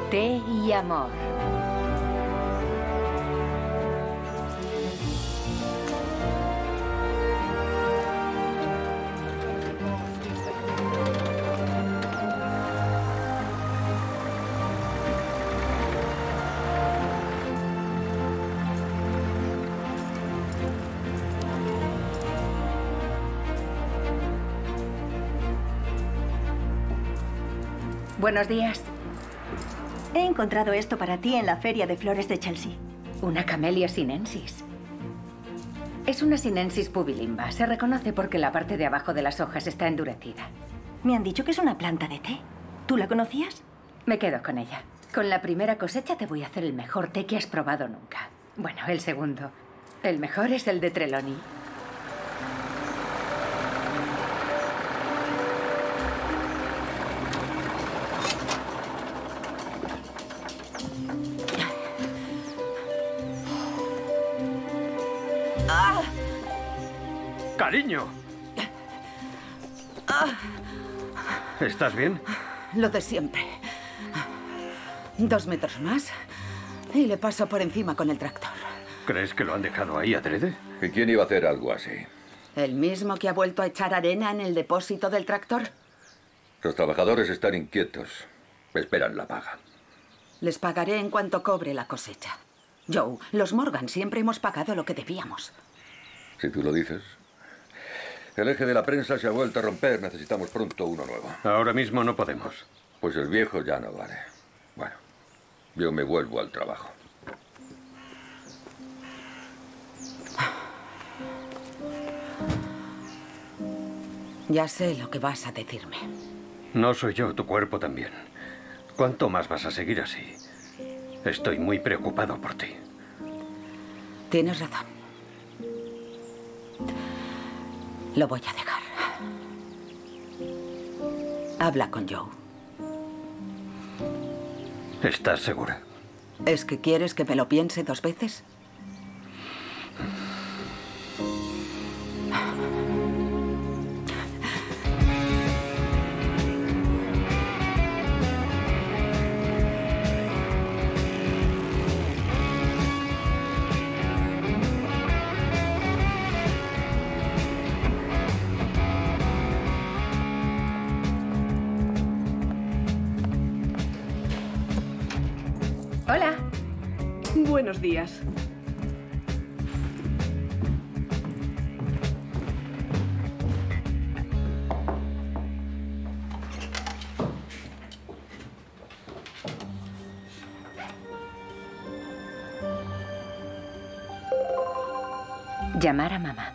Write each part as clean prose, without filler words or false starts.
Té y amor. Buenos días. He encontrado esto para ti en la Feria de Flores de Chelsea. Una Camellia sinensis. Es una sinensis pubilimba. Se reconoce porque la parte de abajo de las hojas está endurecida. Me han dicho que es una planta de té. ¿Tú la conocías? Me quedo con ella. Con la primera cosecha te voy a hacer el mejor té que has probado nunca. Bueno, el segundo. El mejor es el de Trelawney. ¡Cariño! ¿Estás bien? Lo de siempre. 2 metros más y le paso por encima con el tractor. ¿Crees que lo han dejado ahí adrede? ¿Y quién iba a hacer algo así? ¿El mismo que ha vuelto a echar arena en el depósito del tractor? Los trabajadores están inquietos. Esperan la paga. Les pagaré en cuanto cobre la cosecha. Joe, los Morgan siempre hemos pagado lo que debíamos. Si tú lo dices. El eje de la prensa se ha vuelto a romper. Necesitamos pronto uno nuevo. Ahora mismo no podemos. Pues el viejo ya no vale. Bueno, yo me vuelvo al trabajo. Ya sé lo que vas a decirme. No soy yo, tu cuerpo también. ¿Cuánto más vas a seguir así? Estoy muy preocupado por ti. Tienes razón. Lo voy a dejar. Habla con Joe. ¿Estás segura? ¿Es que quieres que me lo piense 2 veces? Hola. Buenos días. Llamar a mamá.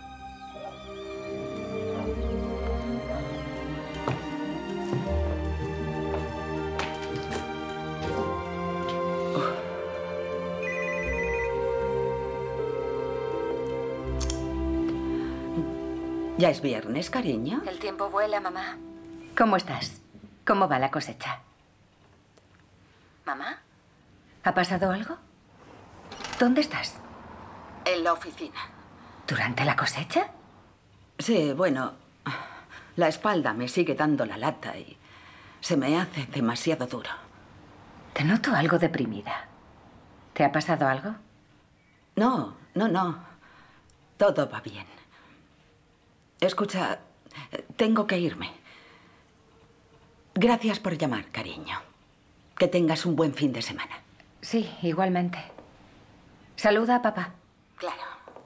Ya es viernes, cariño. El tiempo vuela, mamá. ¿Cómo estás? ¿Cómo va la cosecha? ¿Mamá? ¿Ha pasado algo? ¿Dónde estás? En la oficina. ¿Durante la cosecha? Sí, bueno, la espalda me sigue dando la lata y se me hace demasiado duro. Te noto algo deprimida. ¿Te ha pasado algo? No. Todo va bien. Escucha, tengo que irme. Gracias por llamar, cariño. Que tengas un buen fin de semana. Sí, igualmente. Saluda a papá. Claro.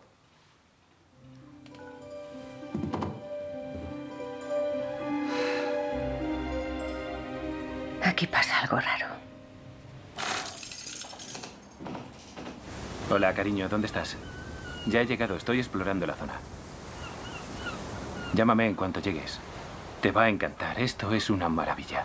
Aquí pasa algo raro. Hola, cariño, ¿dónde estás? Ya he llegado, estoy explorando la zona. Llámame en cuanto llegues. Te va a encantar, esto es una maravilla.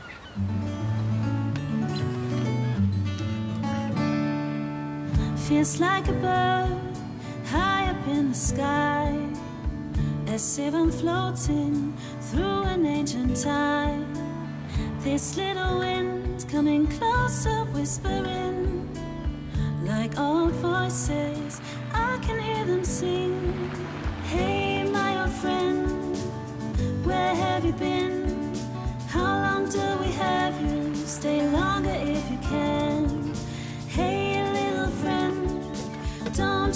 Feels like a bird high up in the sky, as if I'm floating through an ancient time. This little wind coming closer, whispering like old voices. I can hear them sing. Hey, my old friend, where have you been? How long do we have you? Stay longer if you can.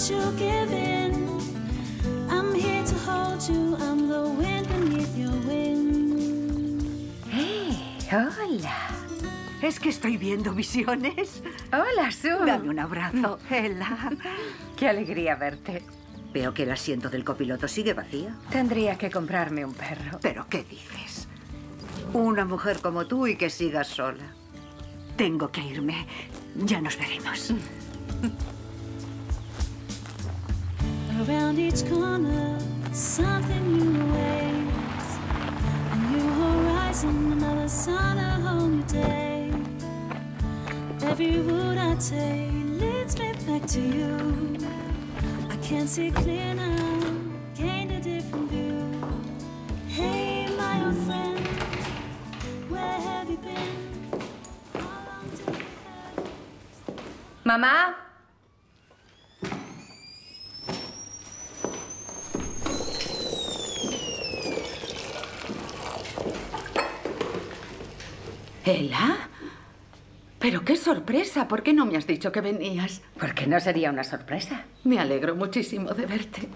you give in. I'm here to hold you, I'm the wind beneath your wings. Hola. ¿Es que estoy viendo visiones? Hola, Sue. Dame un abrazo, Ella. Qué alegría verte. Veo que el asiento del copiloto sigue vacío. Tendría que comprarme un perro. ¿Pero qué dices? Una mujer como tú y que sigas sola. Tengo que irme. Ya nos veremos. Around each corner, something new awaits. A new horizon, another sun, a whole new day. Every route I take leads me back to you. I can't see clear now, gained a different view. Hey, my old friend, where have you been? How long till we have... Mamá. ¿Ella? Pero qué sorpresa. ¿Por qué no me has dicho que venías? ¿Por qué no sería una sorpresa? Me alegro muchísimo de verte.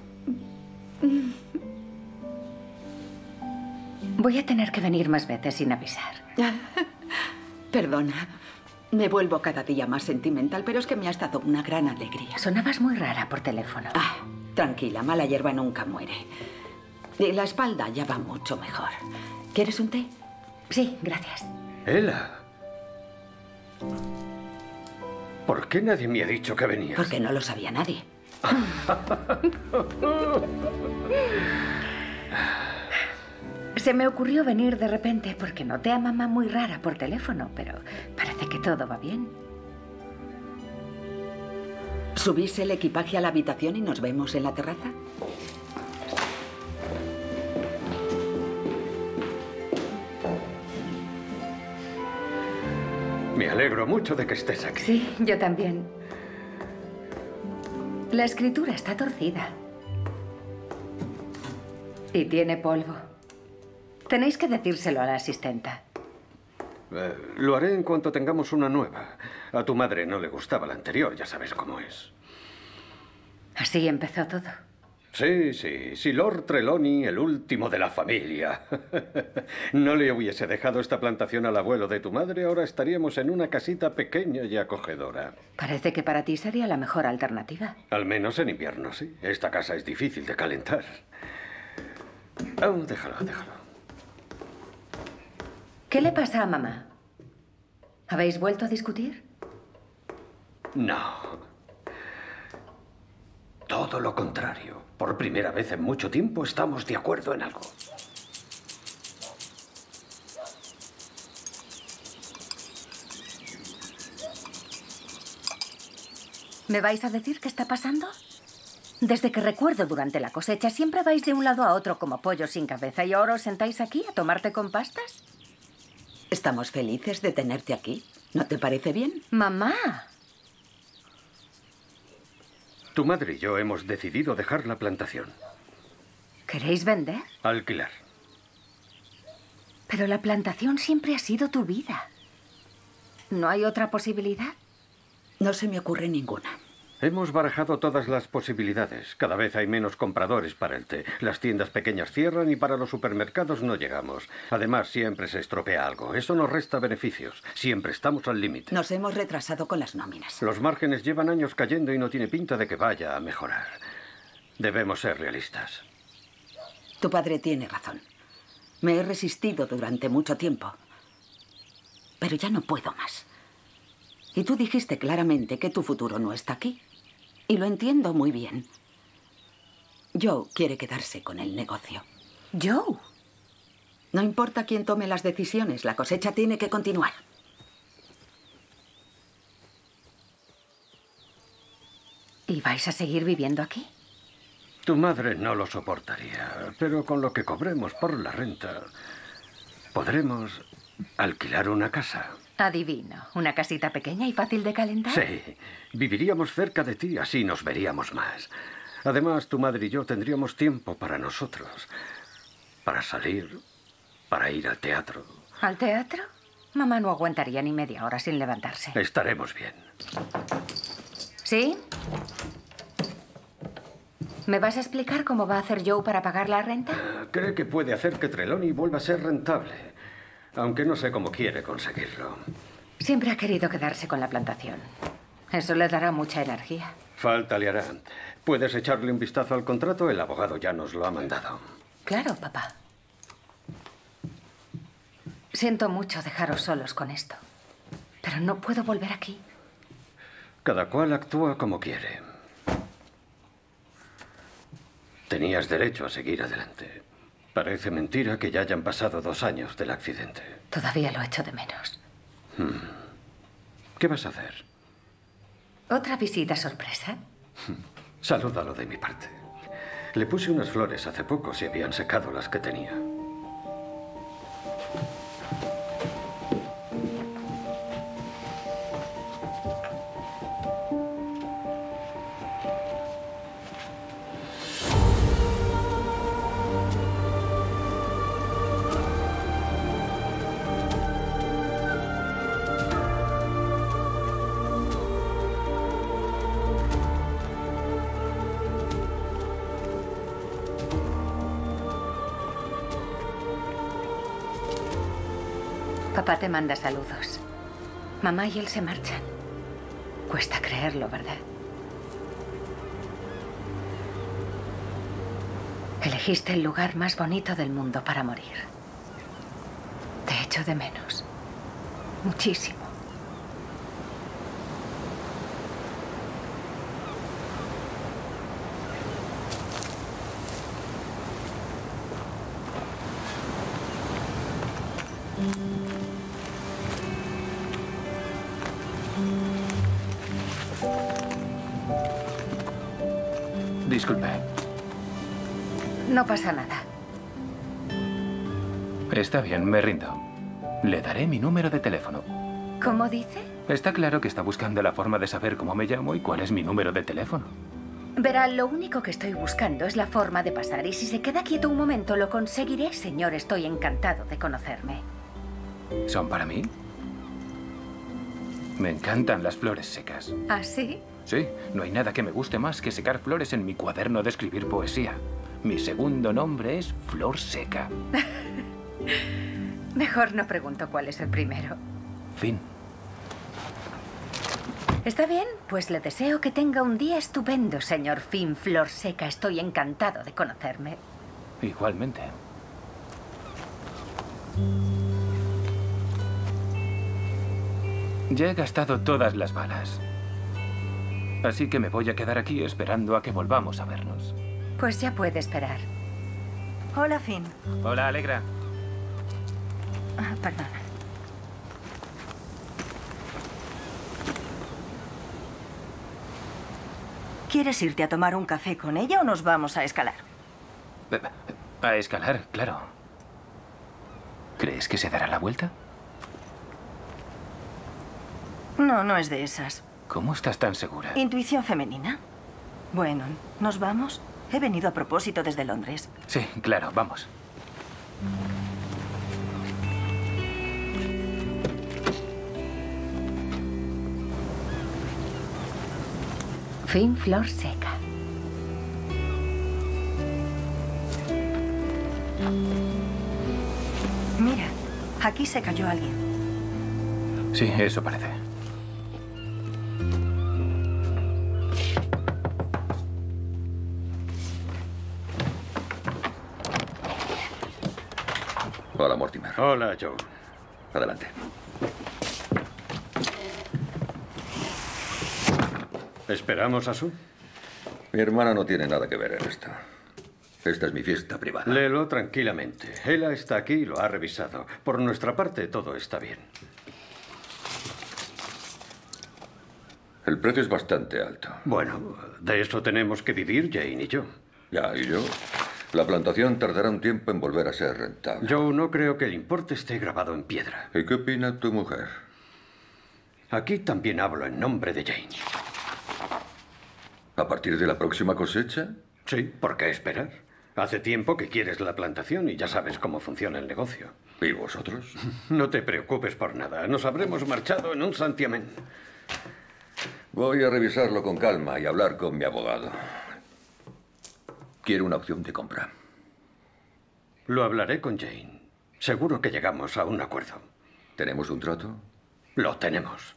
Voy a tener que venir más veces sin avisar. Perdona. Me vuelvo cada día más sentimental, pero es que me has dado una gran alegría. Sonabas muy rara por teléfono. Ah, tranquila, mala hierba nunca muere. Y la espalda ya va mucho mejor. ¿Quieres un té? Sí, gracias. Ella. ¿Por qué nadie me ha dicho que venías? Porque no lo sabía nadie. Se me ocurrió venir de repente porque noté a mamá muy rara por teléfono, pero parece que todo va bien. ¿Subís el equipaje a la habitación y nos vemos en la terraza? Me alegro mucho de que estés aquí. Sí, yo también. La escritura está torcida. Y tiene polvo. Tenéis que decírselo a la asistenta. Lo haré en cuanto tengamos una nueva. A tu madre no le gustaba la anterior, ya sabes cómo es. Así empezó todo. Sí, sí. Si Lord Trelawney, el último de la familia, no le hubiese dejado esta plantación al abuelo de tu madre, ahora estaríamos en una casita pequeña y acogedora. Parece que para ti sería la mejor alternativa. Al menos en invierno, sí. Esta casa es difícil de calentar. Oh, déjalo, déjalo. ¿Qué le pasa a mamá? ¿Habéis vuelto a discutir? No. Todo lo contrario. Por primera vez en mucho tiempo estamos de acuerdo en algo. ¿Me vais a decir qué está pasando? Desde que recuerdo durante la cosecha siempre vais de un lado a otro como pollos sin cabeza y ahora os sentáis aquí a tomarte con pastas. Estamos felices de tenerte aquí. ¿No te parece bien? ¡Mamá! Tu madre y yo hemos decidido dejar la plantación. ¿Queréis vender? Alquilar. Pero la plantación siempre ha sido tu vida. ¿No hay otra posibilidad? No se me ocurre ninguna. Hemos barajado todas las posibilidades. Cada vez hay menos compradores para el té. Las tiendas pequeñas cierran y para los supermercados no llegamos. Además, siempre se estropea algo. Eso nos resta beneficios. Siempre estamos al límite. Nos hemos retrasado con las nóminas. Los márgenes llevan años cayendo y no tiene pinta de que vaya a mejorar. Debemos ser realistas. Tu padre tiene razón. Me he resistido durante mucho tiempo. Pero ya no puedo más. Y tú dijiste claramente que tu futuro no está aquí. Y lo entiendo muy bien. Joe quiere quedarse con el negocio. ¿Joe? No importa quién tome las decisiones, la cosecha tiene que continuar. ¿Y vais a seguir viviendo aquí? Tu madre no lo soportaría, pero con lo que cobremos por la renta, podremos alquilar una casa. Adivino, una casita pequeña y fácil de calentar. Sí, viviríamos cerca de ti, así nos veríamos más. Además, tu madre y yo tendríamos tiempo para nosotros. Para salir, para ir al teatro. ¿Al teatro? Mamá no aguantaría ni media hora sin levantarse. Estaremos bien. ¿Sí? ¿Me vas a explicar cómo va a hacer Joe para pagar la renta? Cree que puede hacer que Trelawney vuelva a ser rentable, aunque no sé cómo quiere conseguirlo. Siempre ha querido quedarse con la plantación. Eso le dará mucha energía. Falta le hará. ¿Puedes echarle un vistazo al contrato? El abogado ya nos lo ha mandado. Claro, papá. Siento mucho dejaros solos con esto, pero no puedo volver aquí. Cada cual actúa como quiere. Tenías derecho a seguir adelante. Parece mentira que ya hayan pasado 2 años del accidente. Todavía lo echo de menos. ¿Qué vas a hacer? ¿Otra visita sorpresa? Salúdalo de mi parte. Le puse unas flores hace poco, si habían secado las que tenía. Papá te manda saludos. Mamá y él se marchan. Cuesta creerlo, ¿verdad? Elegiste el lugar más bonito del mundo para morir. Te echo de menos. Muchísimo. Disculpe. No pasa nada. Está bien, me rindo. Le daré mi número de teléfono. ¿Cómo dice? Está claro que está buscando la forma de saber cómo me llamo y cuál es mi número de teléfono. Verá, lo único que estoy buscando es la forma de pasar. Y si se queda quieto un momento, lo conseguiré. Señor, estoy encantado de conocerme. ¿Son para mí? Me encantan las flores secas. ¿Ah, sí? Sí, no hay nada que me guste más que secar flores en mi cuaderno de escribir poesía. Mi segundo nombre es Flor Seca. Mejor no pregunto cuál es el primero. Fin. Está bien, pues le deseo que tenga un día estupendo, señor Finn Flor Seca. Estoy encantado de conocerme. Igualmente. Ya he gastado todas las balas. Así que me voy a quedar aquí esperando a que volvamos a vernos. Pues ya puede esperar. Hola, Finn. Hola, Alegra. Perdona. ¿Quieres irte a tomar un café con ella o nos vamos a escalar? A escalar, claro. ¿Crees que se dará la vuelta? No, no es de esas. ¿Cómo estás tan segura? Intuición femenina. Bueno, ¿nos vamos? He venido a propósito desde Londres. Sí, claro, vamos. Finn Flor Seca. Mira, aquí se cayó alguien. Sí, eso parece. Hola, Mortimer. Hola, Joe. Adelante. ¿Esperamos a Sue? Mi hermana no tiene nada que ver en esto. Esta es mi fiesta privada. Léelo tranquilamente. Ella está aquí y lo ha revisado. Por nuestra parte, todo está bien. El precio es bastante alto. Bueno, de eso tenemos que vivir Jane y yo. Ya, ¿y yo? La plantación tardará un tiempo en volver a ser rentable. Joe, no creo que el importe esté grabado en piedra. ¿Y qué opina tu mujer? Aquí también hablo en nombre de Jane. ¿A partir de la próxima cosecha? Sí, ¿por qué esperar? Hace tiempo que quieres la plantación y ya sabes cómo funciona el negocio. ¿Y vosotros? No te preocupes por nada. Nos habremos marchado en un santiamén. Voy a revisarlo con calma y hablar con mi abogado. Quiero una opción de compra. Lo hablaré con Jane. Seguro que llegamos a un acuerdo. ¿Tenemos un trato? Lo tenemos.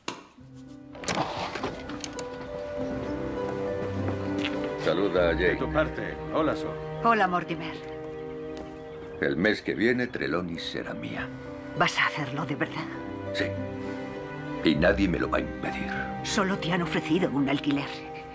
Saluda a Jane. De tu parte. Hola, Sol. Hola, Mortimer. El mes que viene, Trelawney será mía. ¿Vas a hacerlo de verdad? Sí. Y nadie me lo va a impedir. Solo te han ofrecido un alquiler.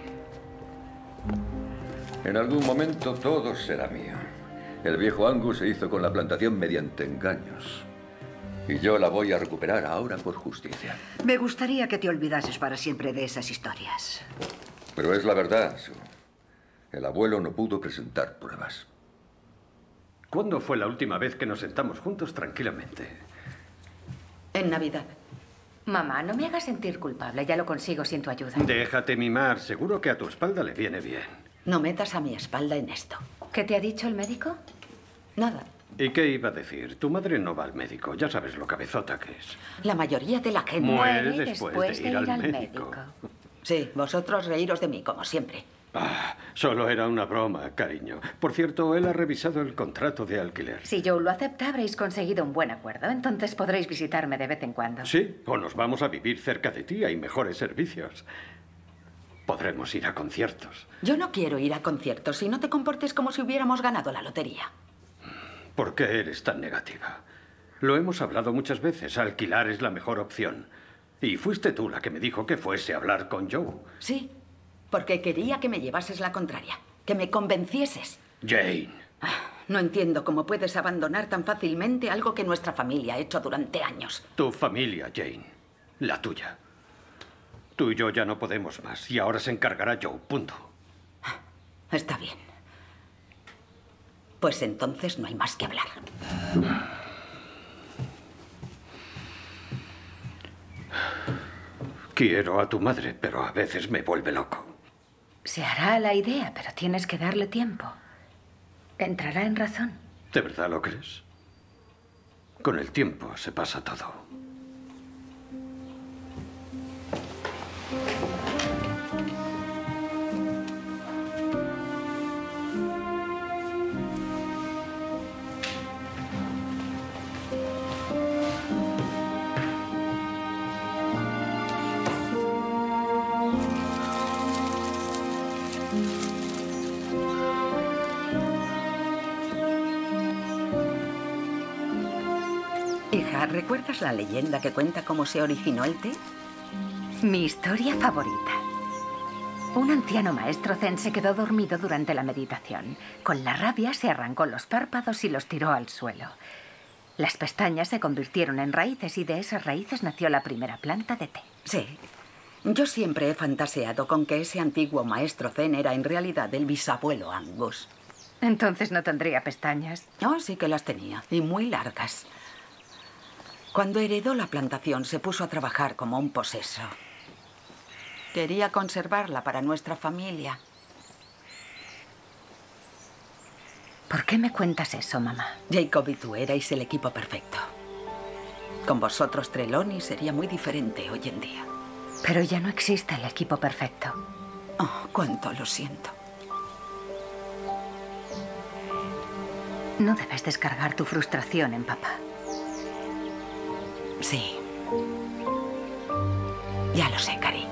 En algún momento todo será mío. El viejo Angus se hizo con la plantación mediante engaños. Y yo la voy a recuperar ahora por justicia. Me gustaría que te olvidases para siempre de esas historias. Pero es la verdad, Sue. El abuelo no pudo presentar pruebas. ¿Cuándo fue la última vez que nos sentamos juntos tranquilamente? En Navidad. Mamá, no me hagas sentir culpable. Ya lo consigo sin tu ayuda. Déjate mimar. Seguro que a tu espalda le viene bien. No metas a mi espalda en esto. ¿Qué te ha dicho el médico? Nada. ¿Y qué iba a decir? Tu madre no va al médico. Ya sabes lo cabezota que es. La mayoría de la gente... Muere después de ir al médico. Sí, vosotros reíros de mí, como siempre. Ah, solo era una broma, cariño. Por cierto, él ha revisado el contrato de alquiler. Si Joe lo acepta, habréis conseguido un buen acuerdo. Entonces podréis visitarme de vez en cuando. Sí, o nos vamos a vivir cerca de ti. Hay mejores servicios. Podremos ir a conciertos. Yo no quiero ir a conciertos si no te comportes como si hubiéramos ganado la lotería. ¿Por qué eres tan negativa? Lo hemos hablado muchas veces. Alquilar es la mejor opción. Y fuiste tú la que me dijo que fuese a hablar con Joe. Sí, porque quería que me llevases la contraria. Que me convencieses. Jane. No entiendo cómo puedes abandonar tan fácilmente algo que nuestra familia ha hecho durante años. Tu familia, Jane. La tuya. Tú y yo ya no podemos más. Y ahora se encargará Joe. Punto. Está bien. Pues entonces no hay más que hablar. Quiero a tu madre, pero a veces me vuelve loco. Se hará la idea, pero tienes que darle tiempo. Entrará en razón. ¿De verdad lo crees? Con el tiempo se pasa todo. Hija, ¿recuerdas la leyenda que cuenta cómo se originó el té? Mi historia favorita. Un anciano maestro zen se quedó dormido durante la meditación. Con la rabia se arrancó los párpados y los tiró al suelo. Las pestañas se convirtieron en raíces y de esas raíces nació la primera planta de té. Sí. Yo siempre he fantaseado con que ese antiguo maestro zen era en realidad el bisabuelo Angus. Entonces no tendría pestañas. Oh, sí que las tenía, y muy largas. Cuando heredó la plantación se puso a trabajar como un poseso. Quería conservarla para nuestra familia. ¿Por qué me cuentas eso, mamá? Jacob y tú erais el equipo perfecto. Con vosotros, Trelawney sería muy diferente hoy en día. Pero ya no existe el equipo perfecto. Oh, cuánto lo siento. No debes descargar tu frustración en papá. Sí. Ya lo sé, cariño.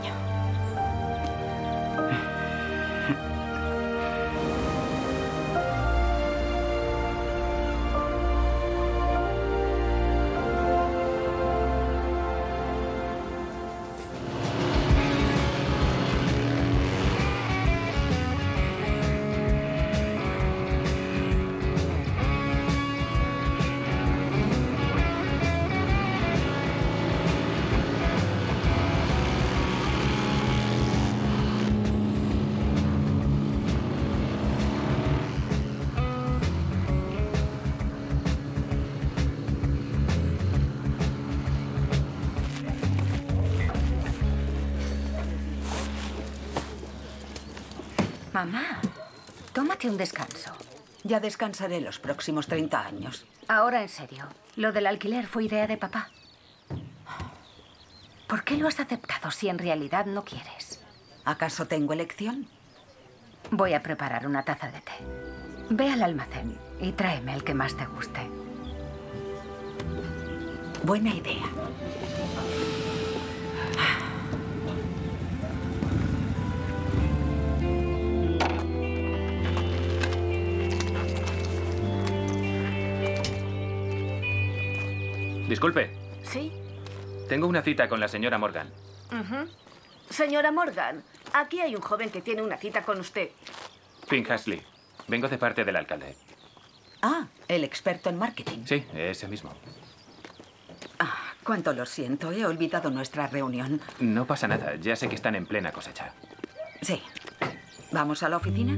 Mamá, tómate un descanso. Ya descansaré los próximos 30 años. Ahora, en serio, lo del alquiler fue idea de papá. ¿Por qué lo has aceptado si en realidad no quieres? ¿Acaso tengo elección? Voy a preparar una taza de té. Ve al almacén y tráeme el que más te guste. Buena idea. Disculpe, ¿Sí? tengo una cita con la señora Morgan. Señora Morgan, aquí hay un joven que tiene una cita con usted. Finn Haxley. Vengo de parte del alcalde. Ah, el experto en marketing. Sí, ese mismo. Ah, cuánto lo siento. He olvidado nuestra reunión. No pasa nada. Ya sé que están en plena cosecha. Sí. ¿Vamos a la oficina?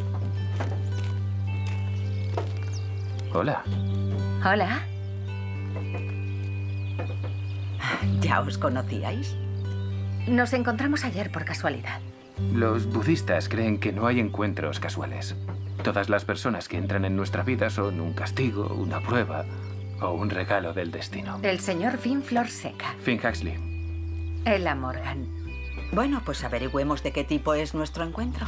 Hola. Hola. ¿Ya os conocíais? Nos encontramos ayer por casualidad. Los budistas creen que no hay encuentros casuales. Todas las personas que entran en nuestra vida son un castigo, una prueba o un regalo del destino. El señor Finn Florseca. Finn Haxley. Ella Morgan. Bueno, pues averigüemos de qué tipo es nuestro encuentro.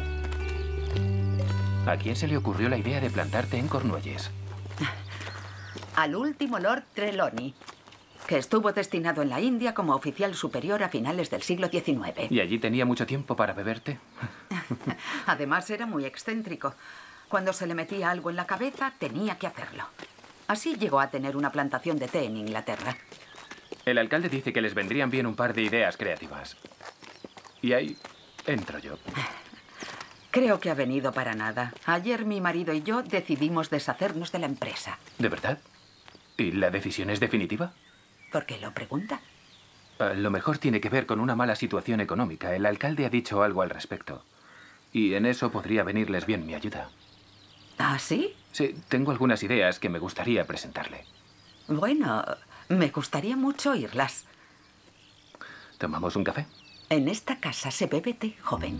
¿A quién se le ocurrió la idea de plantarte en Cornualles? Al último Lord Trelawney, que estuvo destinado en la India como oficial superior a finales del siglo XIX. ¿Y allí tenía mucho tiempo para beberte? Además, era muy excéntrico. Cuando se le metía algo en la cabeza, tenía que hacerlo. Así llegó a tener una plantación de té en Inglaterra. El alcalde dice que les vendrían bien un par de ideas creativas. Y ahí entro yo. Creo que ha venido para nada. Ayer mi marido y yo decidimos deshacernos de la empresa. ¿De verdad? ¿Y la decisión es definitiva? ¿Por qué lo pregunta? A lo mejor tiene que ver con una mala situación económica. El alcalde ha dicho algo al respecto. Y en eso podría venirles bien mi ayuda. ¿Ah, sí? Sí, tengo algunas ideas que me gustaría presentarle. Bueno, me gustaría mucho oírlas. ¿Tomamos un café? En esta casa se bebe té, joven.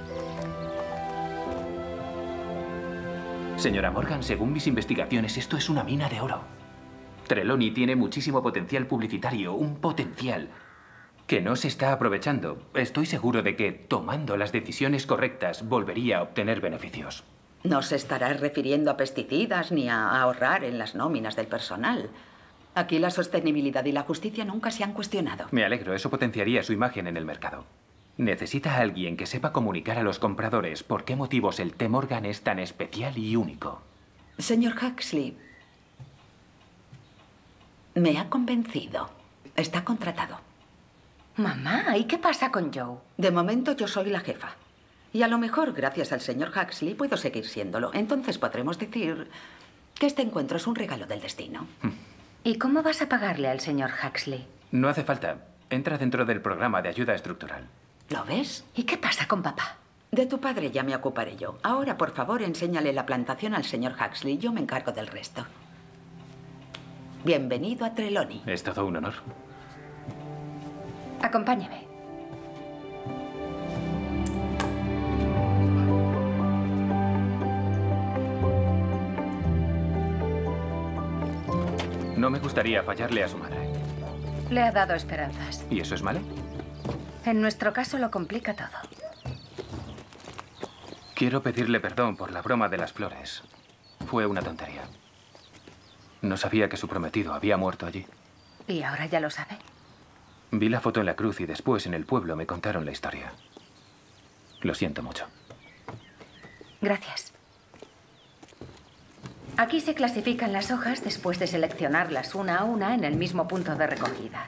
Señora Morgan, según mis investigaciones, esto es una mina de oro. Trelawney tiene muchísimo potencial publicitario, un potencial que no se está aprovechando. Estoy seguro de que, tomando las decisiones correctas, volvería a obtener beneficios. No se estará refiriendo a pesticidas ni a ahorrar en las nóminas del personal. Aquí la sostenibilidad y la justicia nunca se han cuestionado. Me alegro, eso potenciaría su imagen en el mercado. Necesita a alguien que sepa comunicar a los compradores por qué motivos el té Morgan es tan especial y único. Señor Huxley, me ha convencido. Está contratado. Mamá, ¿y qué pasa con Joe? De momento yo soy la jefa. Y a lo mejor, gracias al señor Huxley, puedo seguir siéndolo. Entonces podremos decir que este encuentro es un regalo del destino. ¿Y cómo vas a pagarle al señor Huxley? No hace falta. Entra dentro del programa de ayuda estructural. ¿Lo ves? ¿Y qué pasa con papá? De tu padre ya me ocuparé yo. Ahora, por favor, enséñale la plantación al señor Huxley. Yo me encargo del resto. Bienvenido a Trelawney. Es todo un honor. Acompáñame. No me gustaría fallarle a su madre. Le ha dado esperanzas. ¿Y eso es malo? En nuestro caso lo complica todo. Quiero pedirle perdón por la broma de las flores. Fue una tontería. No sabía que su prometido había muerto allí. ¿Y ahora ya lo sabe? Vi la foto en la cruz y después en el pueblo me contaron la historia. Lo siento mucho. Gracias. Aquí se clasifican las hojas después de seleccionarlas una a una en el mismo punto de recogida.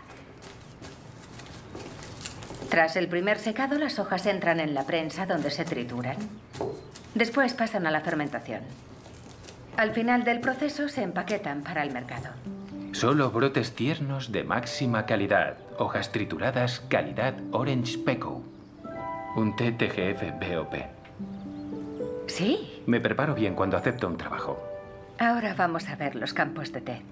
Tras el primer secado, las hojas entran en la prensa donde se trituran. Después pasan a la fermentación. Al final del proceso se empaquetan para el mercado. Solo brotes tiernos de máxima calidad. Hojas trituradas, calidad Orange Pekoe. Un té TGF BOP. ¿Sí? Me preparo bien cuando acepto un trabajo. Ahora vamos a ver los campos de té.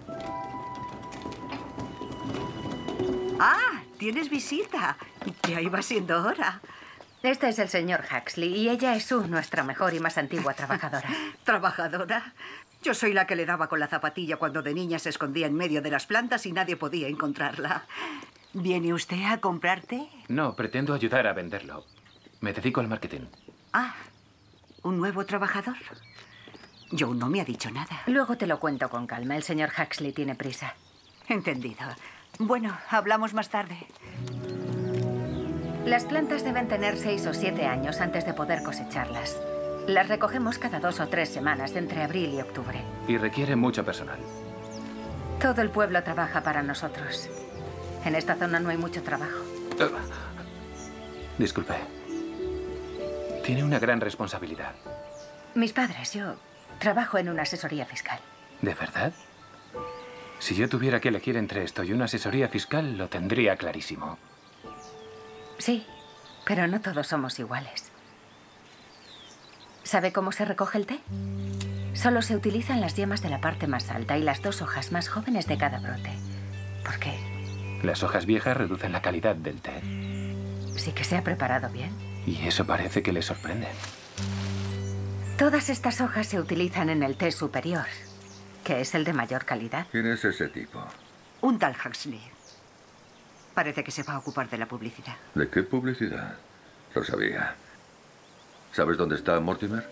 ¡Ah! ¡Tienes visita! Ya iba siendo hora. Este es el señor Huxley y ella es Sue, nuestra mejor y más antigua trabajadora. ¿Trabajadora? Yo soy la que le daba con la zapatilla cuando de niña se escondía en medio de las plantas y nadie podía encontrarla. ¿Viene usted a comprarte? No, pretendo ayudar a venderlo. Me dedico al marketing. Ah, ¿Un nuevo trabajador? Joe no me ha dicho nada. Luego te lo cuento con calma. El señor Huxley tiene prisa. Entendido. Bueno, hablamos más tarde. Las plantas deben tener 6 o 7 años antes de poder cosecharlas. Las recogemos cada 2 o 3 semanas, entre abril y octubre. Y requiere mucho personal. Todo el pueblo trabaja para nosotros. En esta zona no hay mucho trabajo. Disculpe. Tiene una gran responsabilidad. Mis padres, yo trabajo en una asesoría fiscal. ¿De verdad? Si yo tuviera que elegir entre esto y una asesoría fiscal, lo tendría clarísimo. Sí, pero no todos somos iguales. ¿Sabe cómo se recoge el té? Solo se utilizan las yemas de la parte más alta y las 2 hojas más jóvenes de cada brote. ¿Por qué? Las hojas viejas reducen la calidad del té. Sí que se ha preparado bien. Y eso parece que le sorprende. Todas estas hojas se utilizan en el té superior, que es el de mayor calidad. ¿Quién es ese tipo? Un tal Huxley. Parece que se va a ocupar de la publicidad. ¿De qué publicidad? Lo sabía. ¿Sabes dónde está Mortimer?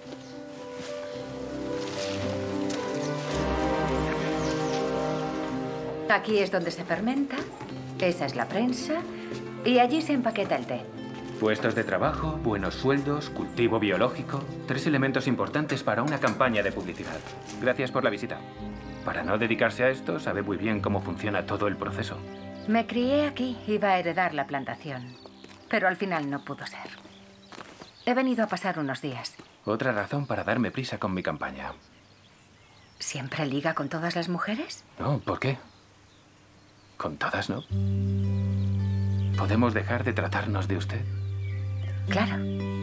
Aquí es donde se fermenta, esa es la prensa, y allí se empaqueta el té. Puestos de trabajo, buenos sueldos, cultivo biológico. 3 elementos importantes para una campaña de publicidad. Gracias por la visita. Para no dedicarse a esto, sabe muy bien cómo funciona todo el proceso. Me crié aquí, iba a heredar la plantación, pero al final no pudo ser. He venido a pasar unos días. Otra razón para darme prisa con mi campaña. ¿Siempre liga con todas las mujeres? No, ¿por qué? Con todas, ¿no? ¿Podemos dejar de tratarnos de usted? Claro.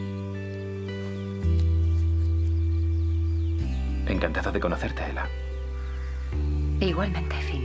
Encantado de conocerte, Ella. Igualmente, Finn.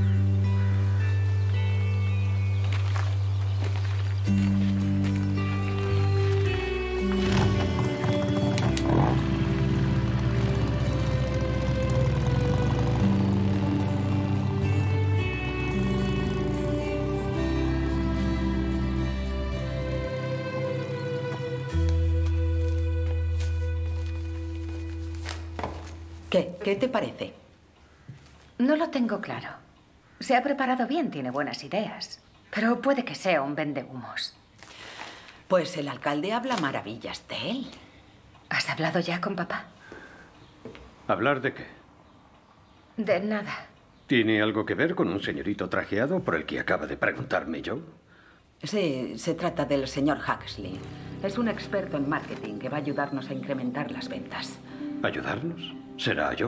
¿Qué te parece? No lo tengo claro. Se ha preparado bien, tiene buenas ideas. Pero puede que sea un vendehumos. Pues el alcalde habla maravillas de él. ¿Has hablado ya con papá? ¿Hablar de qué? De nada. ¿Tiene algo que ver con un señorito trajeado por el que acaba de preguntarme yo? Sí, se trata del señor Huxley. Es un experto en marketing que va a ayudarnos a incrementar las ventas. ¿Ayudarnos? Será yo.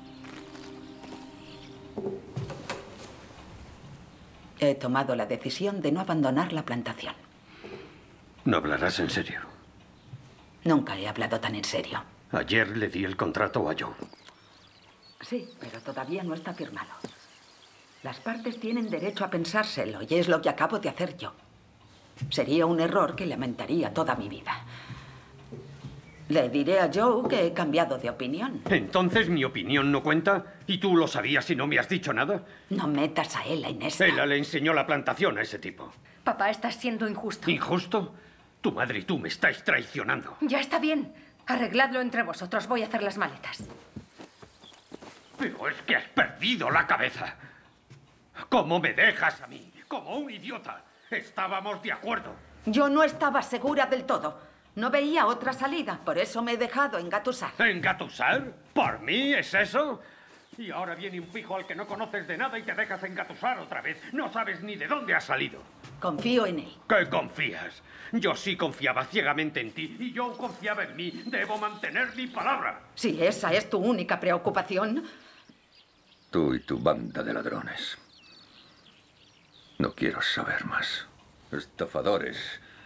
He tomado la decisión de no abandonar la plantación. ¿No hablarás en serio? Nunca he hablado tan en serio. Ayer le di el contrato a Joe. Sí, pero todavía no está firmado. Las partes tienen derecho a pensárselo y es lo que acabo de hacer yo. Sería un error que lamentaría toda mi vida. Le diré a Joe que he cambiado de opinión. ¿Entonces mi opinión no cuenta? ¿Y tú lo sabías y no me has dicho nada? No metas a Ella en esta. Ella le enseñó la plantación a ese tipo. Papá, estás siendo injusto. ¿Injusto? Tu madre y tú me estáis traicionando. Ya está bien. Arregladlo entre vosotros. Voy a hacer las maletas. Pero es que has perdido la cabeza. ¿Cómo me dejas a mí? Como un idiota. Estábamos de acuerdo. Yo no estaba segura del todo. No veía otra salida, por eso me he dejado engatusar. ¿Engatusar? ¿Por mí? ¿Es eso? Y ahora viene un pijo al que no conoces de nada y te dejas engatusar otra vez. No sabes ni de dónde ha salido. Confío en él. ¿Qué confías? Yo sí confiaba ciegamente en ti y yo confiaba en mí. Debo mantener mi palabra. Si esa es tu única preocupación... Tú y tu banda de ladrones. No quiero saber más. Estafadores.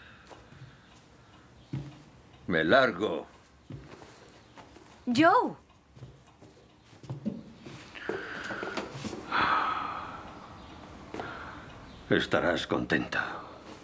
Me largo. Joe. Estarás contenta.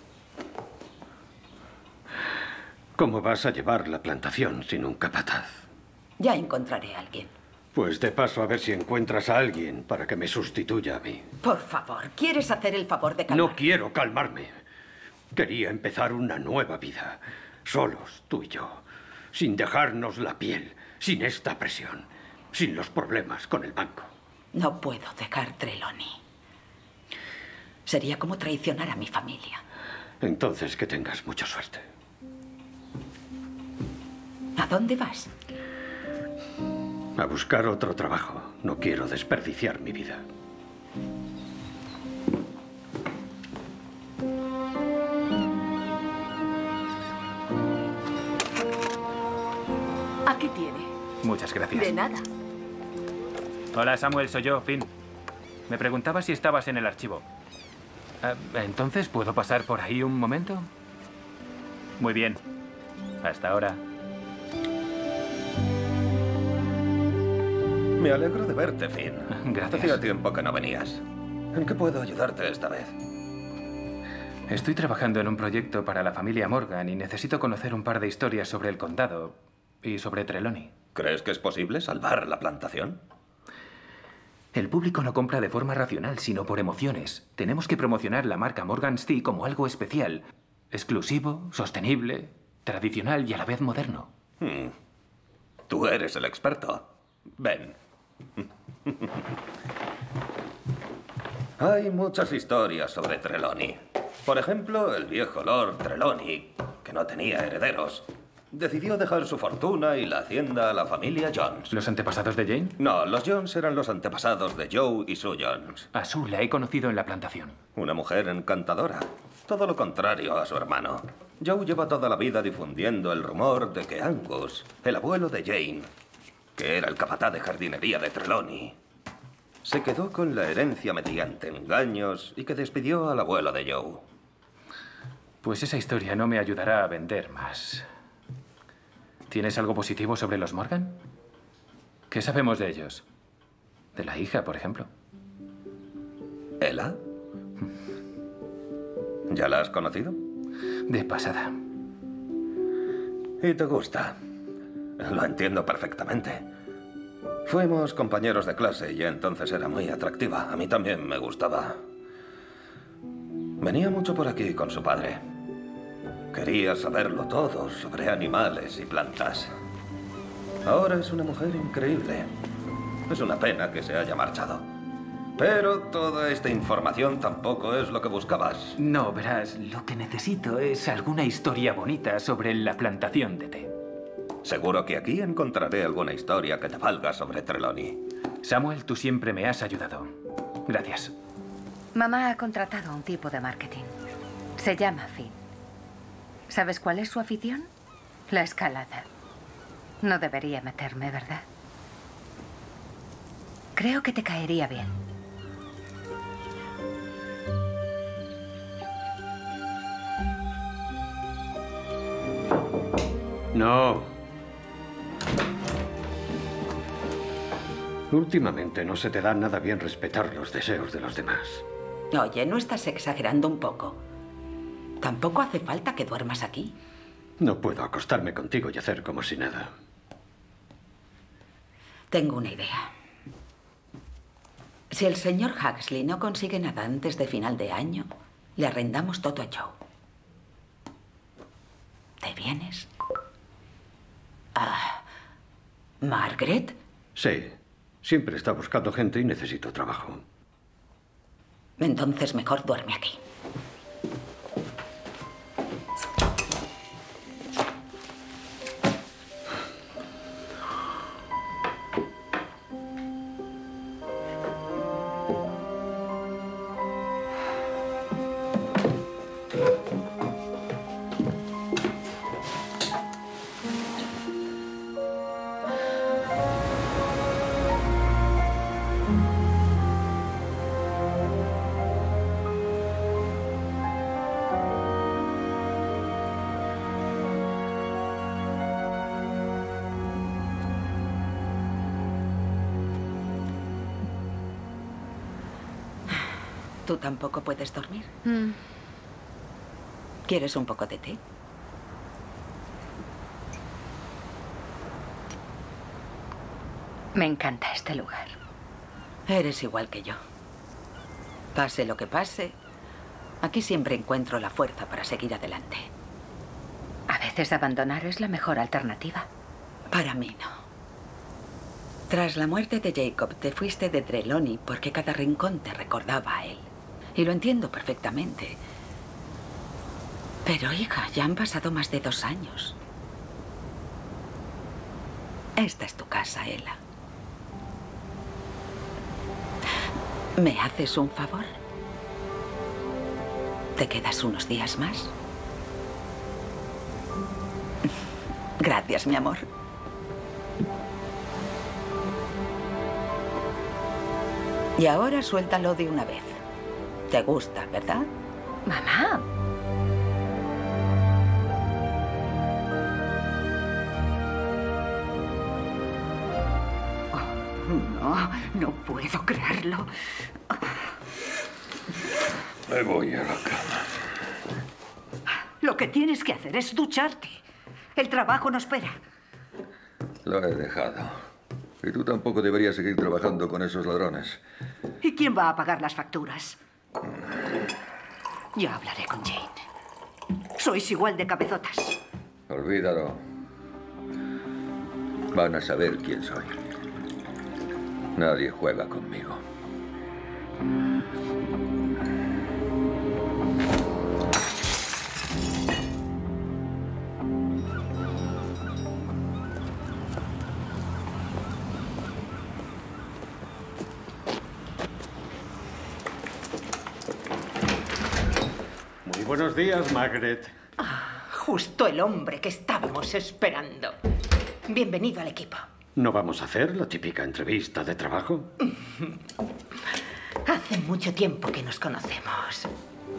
¿Cómo vas a llevar la plantación sin un capataz? Ya encontraré a alguien. Pues de paso a ver si encuentras a alguien para que me sustituya a mí. Por favor, ¿quieres hacer el favor de calmar? No quiero calmarme. Quería empezar una nueva vida. Solos, tú y yo. sin dejarnos la piel, sin esta presión, sin los problemas con el banco. No puedo dejar Trelawney. Sería como traicionar a mi familia. Entonces, que tengas mucha suerte. ¿A dónde vas? A buscar otro trabajo. No quiero desperdiciar mi vida. Aquí tiene. Muchas gracias. De nada. Hola, Samuel, soy yo, Finn. Me preguntaba si estabas en el archivo. ¿Entonces puedo pasar por ahí un momento? Muy bien. Hasta ahora. Me alegro de verte, Finn. Gracias. Hacía tiempo que no venías. ¿En qué puedo ayudarte esta vez? Estoy trabajando en un proyecto para la familia Morgan y necesito conocer un par de historias sobre el condado y sobre Trelawney. ¿Crees que es posible salvar la plantación? El público no compra de forma racional, sino por emociones. Tenemos que promocionar la marca Morgan's Tea como algo especial, exclusivo, sostenible, tradicional y a la vez moderno. Tú eres el experto. Ven. Hay muchas historias sobre Trelawney. Por ejemplo, el viejo Lord Trelawney, que no tenía herederos, decidió dejar su fortuna y la hacienda a la familia Jones. ¿Los antepasados de Jane? No, los Jones eran los antepasados de Joe y Sue Jones. A Sue la he conocido en la plantación. Una mujer encantadora. Todo lo contrario a su hermano. Joe lleva toda la vida difundiendo el rumor de que Angus, el abuelo de Jane, que era el capataz de jardinería de Trelawney, se quedó con la herencia mediante engaños y que despidió al abuelo de Joe. Pues esa historia no me ayudará a vender más. ¿Tienes algo positivo sobre los Morgan? ¿Qué sabemos de ellos? De la hija, por ejemplo. ¿Ella? ¿Ya la has conocido? De pasada. ¿Y te gusta? Lo entiendo perfectamente. Fuimos compañeros de clase y entonces era muy atractiva. A mí también me gustaba. Venía mucho por aquí con su padre. Quería saberlo todo sobre animales y plantas. Ahora es una mujer increíble. Es una pena que se haya marchado. Pero toda esta información tampoco es lo que buscabas. No, verás, lo que necesito es alguna historia bonita sobre la plantación de té. Seguro que aquí encontraré alguna historia que te valga sobre Trelawney. Samuel, tú siempre me has ayudado. Gracias. Mamá ha contratado a un tipo de marketing. Se llama Finn. ¿Sabes cuál es su afición? La escalada. No debería meterme, ¿verdad? Creo que te caería bien. No. Últimamente no se te da nada bien respetar los deseos de los demás. Oye, ¿no estás exagerando un poco? Tampoco hace falta que duermas aquí. No puedo acostarme contigo y hacer como si nada. Tengo una idea. Si el señor Huxley no consigue nada antes de final de año, le arrendamos todo a Joe. ¿Te vienes? ¿Margaret? Sí. Siempre está buscando gente y necesito trabajo. Entonces mejor duerme aquí. ¿Tú tampoco puedes dormir? ¿Quieres un poco de té? Me encanta este lugar. Eres igual que yo. Pase lo que pase, aquí siempre encuentro la fuerza para seguir adelante. A veces abandonar es la mejor alternativa. Para mí no. Tras la muerte de Jacob, te fuiste de Trelawney porque cada rincón te recordaba a él. Y lo entiendo perfectamente. Pero, hija, ya han pasado más de 2 años. Esta es tu casa, Ella. ¿Me haces un favor? ¿Te quedas unos días más? Gracias, mi amor. Y ahora suéltalo de una vez. Te gusta, ¿verdad? Mamá. No, no puedo creerlo. Me voy a la cama. Lo que tienes que hacer es ducharte. El trabajo no espera. Lo he dejado. Y tú tampoco deberías seguir trabajando con esos ladrones. ¿Y quién va a pagar las facturas? Ya hablaré con Jane. Sois igual de cabezotas. Olvídalo. Van a saber quién soy. Nadie juega conmigo. Muy buenos días, Margaret. Justo el hombre que estábamos esperando. Bienvenido al equipo. ¿No vamos a hacer la típica entrevista de trabajo? Hace mucho tiempo que nos conocemos.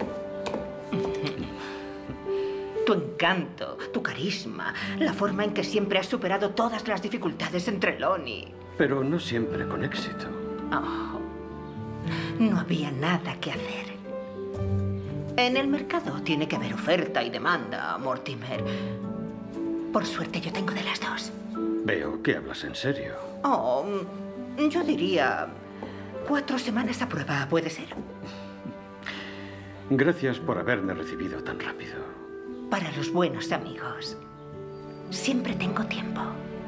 Tu encanto, tu carisma, la forma en que siempre has superado todas las dificultades en Trelawney. Pero no siempre con éxito. Oh, no había nada que hacer. En el mercado tiene que haber oferta y demanda, Mortimer. Por suerte yo tengo de las dos. Veo que hablas en serio. Oh, yo diría 4 semanas a prueba, ¿puede ser? Gracias por haberme recibido tan rápido. Para los buenos amigos, siempre tengo tiempo.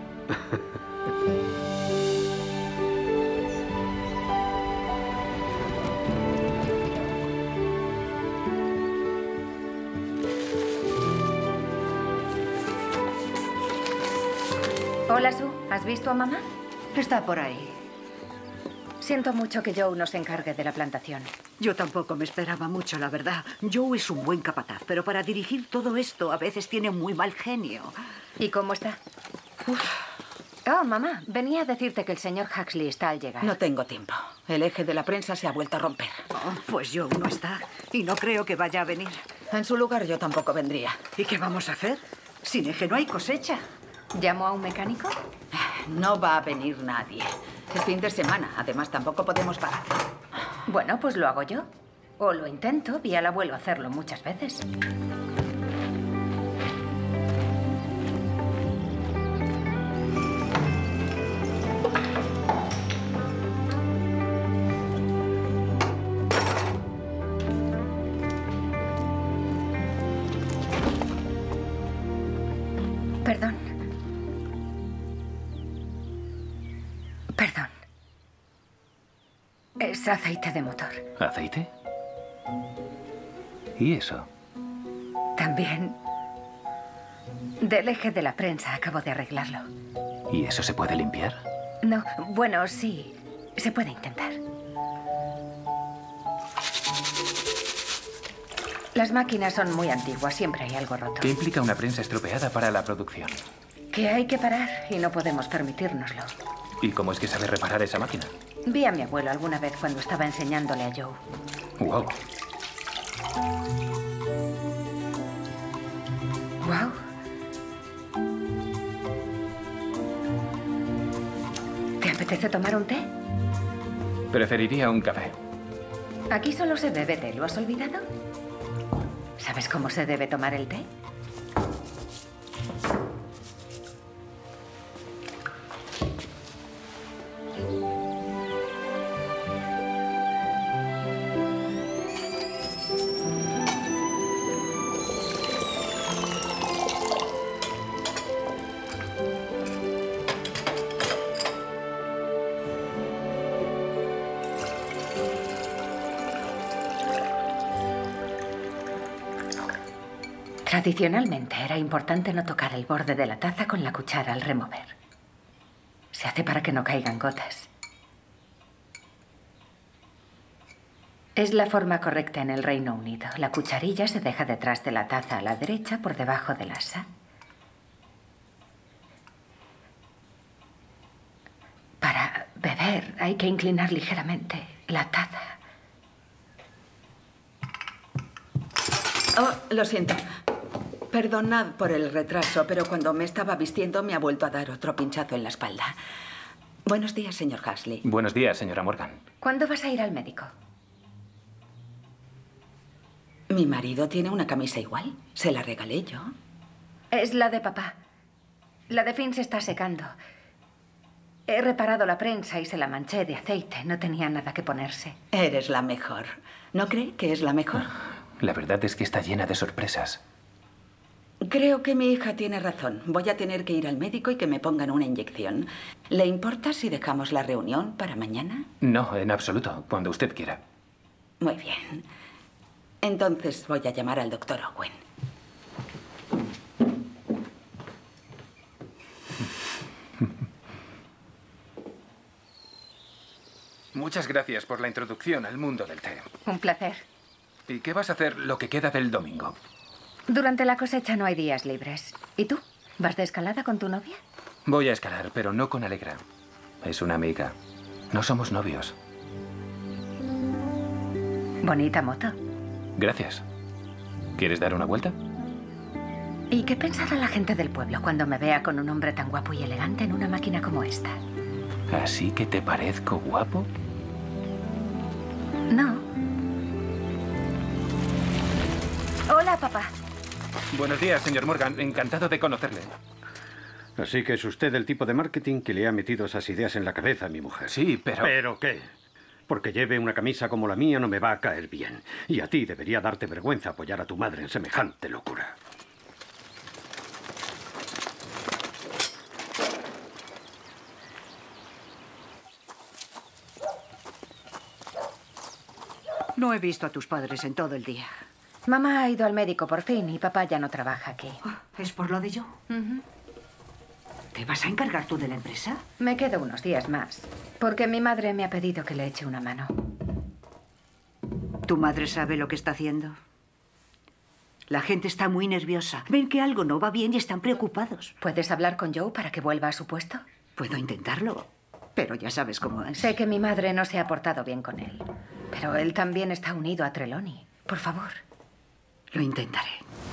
Hola, Sue. ¿Has visto a mamá? Está por ahí. Siento mucho que Joe nos encargue de la plantación. Yo tampoco me esperaba mucho, la verdad. Joe es un buen capataz, pero para dirigir todo esto a veces tiene muy mal genio. ¿Y cómo está? Oh, mamá, venía a decirte que el señor Huxley está al llegar. No tengo tiempo. El eje de la prensa se ha vuelto a romper. Oh, pues Joe no está y no creo que vaya a venir. En su lugar yo tampoco vendría. ¿Y qué vamos a hacer? Sin eje no hay cosecha. ¿Llamo a un mecánico? No va a venir nadie. Es fin de semana. Además, tampoco podemos parar. Bueno, pues lo hago yo. O lo intento. Vi al abuelo hacerlo muchas veces. Perdón. Perdón. Es aceite de motor. ¿Aceite? ¿Y eso? También del eje de la prensa. Acabo de arreglarlo. ¿Y eso se puede limpiar? No, bueno, sí. Se puede intentar. Las máquinas son muy antiguas. Siempre hay algo roto. ¿Qué implica una prensa estropeada para la producción? Que hay que parar y no podemos permitírnoslo. ¿Y cómo es que sabe reparar esa máquina? Vi a mi abuelo alguna vez cuando estaba enseñándole a Joe. Wow. Wow. ¿Te apetece tomar un té? Preferiría un café. Aquí solo se bebe té. ¿Lo has olvidado? ¿Sabes cómo se debe tomar el té? Tradicionalmente era importante no tocar el borde de la taza con la cuchara al remover. Se hace para que no caigan gotas. Es la forma correcta en el Reino Unido. La cucharilla se deja detrás de la taza a la derecha, por debajo del asa. Para beber hay que inclinar ligeramente la taza. Oh, lo siento. Perdonad por el retraso, pero cuando me estaba vistiendo me ha vuelto a dar otro pinchazo en la espalda. Buenos días, señor Hasley. Buenos días, señora Morgan. ¿Cuándo vas a ir al médico? Mi marido tiene una camisa igual. Se la regalé yo. Es la de papá. La de Finn se está secando. He reparado la prensa y se la manché de aceite. No tenía nada que ponerse. Eres la mejor. ¿No cree que es la mejor? La verdad es que está llena de sorpresas. Creo que mi hija tiene razón. Voy a tener que ir al médico y que me pongan una inyección. ¿Le importa si dejamos la reunión para mañana? No, en absoluto. Cuando usted quiera. Muy bien. Entonces voy a llamar al doctor Owen. Muchas gracias por la introducción al mundo del té. Un placer. ¿Y qué vas a hacer lo que queda del domingo? Durante la cosecha no hay días libres. ¿Y tú? ¿Vas de escalada con tu novia? Voy a escalar, pero no con Alegra. Es una amiga. No somos novios. Bonita moto. Gracias. ¿Quieres dar una vuelta? ¿Y qué pensará la gente del pueblo cuando me vea con un hombre tan guapo y elegante en una máquina como esta? ¿Así que te parezco guapo? No. Hola, papá. Buenos días, señor Morgan. Encantado de conocerle. Así que es usted el tipo de marketing que le ha metido esas ideas en la cabeza a mi mujer. Sí, pero... ¿Pero qué? Porque lleve una camisa como la mía no me va a caer bien. Y a ti debería darte vergüenza apoyar a tu madre en semejante locura. No he visto a tus padres en todo el día. Mamá ha ido al médico por fin y papá ya no trabaja aquí. ¿Es por lo de yo? ¿Te vas a encargar tú de la empresa? Me quedo unos días más, porque mi madre me ha pedido que le eche una mano. ¿Tu madre sabe lo que está haciendo? La gente está muy nerviosa. Ven que algo no va bien y están preocupados. ¿Puedes hablar con Joe para que vuelva a su puesto? Puedo intentarlo, pero ya sabes cómo es. Sé que mi madre no se ha portado bien con él, pero él también está unido a Trelawney. Por favor. Lo intentaré.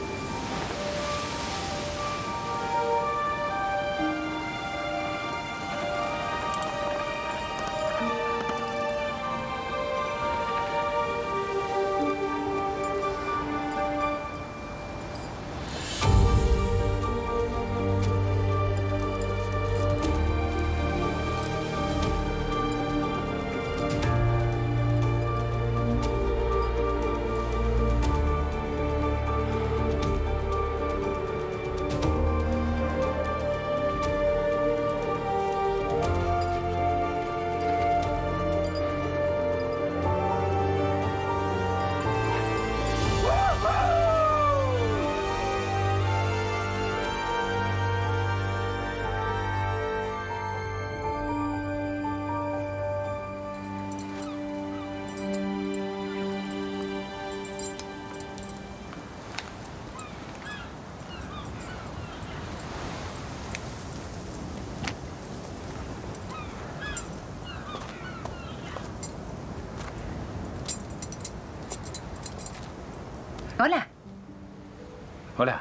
Hola. Hola.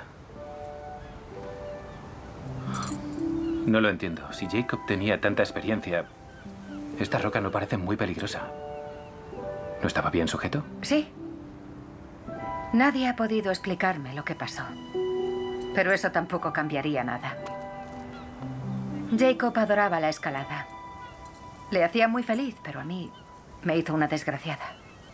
No lo entiendo. Si Jacob tenía tanta experiencia, esta roca no parece muy peligrosa. ¿No estaba bien sujeto? Sí. Nadie ha podido explicarme lo que pasó. Pero eso tampoco cambiaría nada. Jacob adoraba la escalada. Le hacía muy feliz, pero a mí me hizo una desgraciada.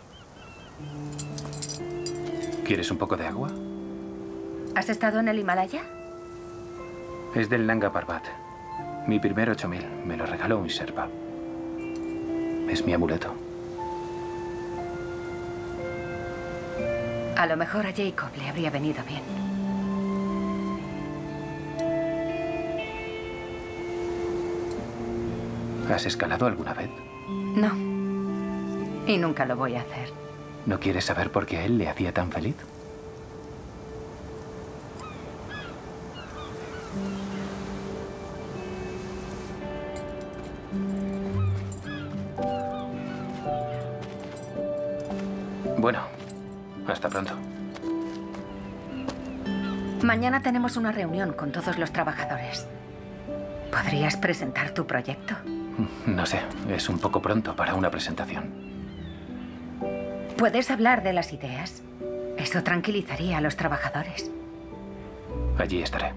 ¿Quieres un poco de agua? ¿Has estado en el Himalaya? Es del Nanga Parbat. Mi primer 8000. Me lo regaló un Sherpa. Es mi amuleto. A lo mejor a Jacob le habría venido bien. ¿Has escalado alguna vez? No. Y nunca lo voy a hacer. ¿No quieres saber por qué a él le hacía tan feliz? Bueno, hasta pronto. Mañana tenemos una reunión con todos los trabajadores. ¿Podrías presentar tu proyecto? No sé, es un poco pronto para una presentación. ¿Puedes hablar de las ideas? Eso tranquilizaría a los trabajadores. Allí estaré.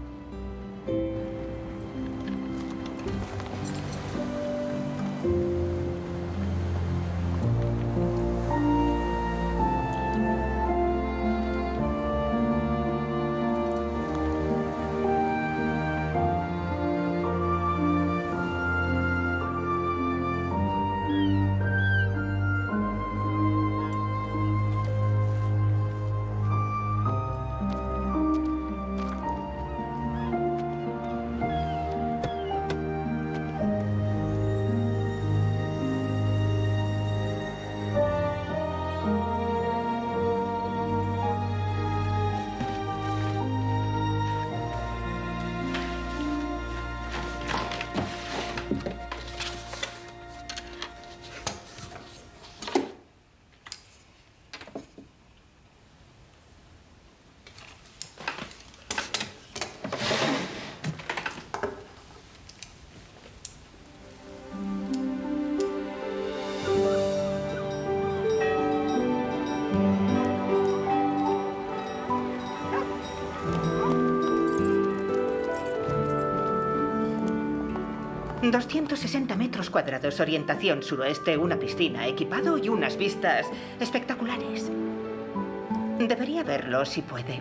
...260 metros cuadrados, orientación suroeste, una piscina, equipado y unas vistas espectaculares. Debería verlo si puede.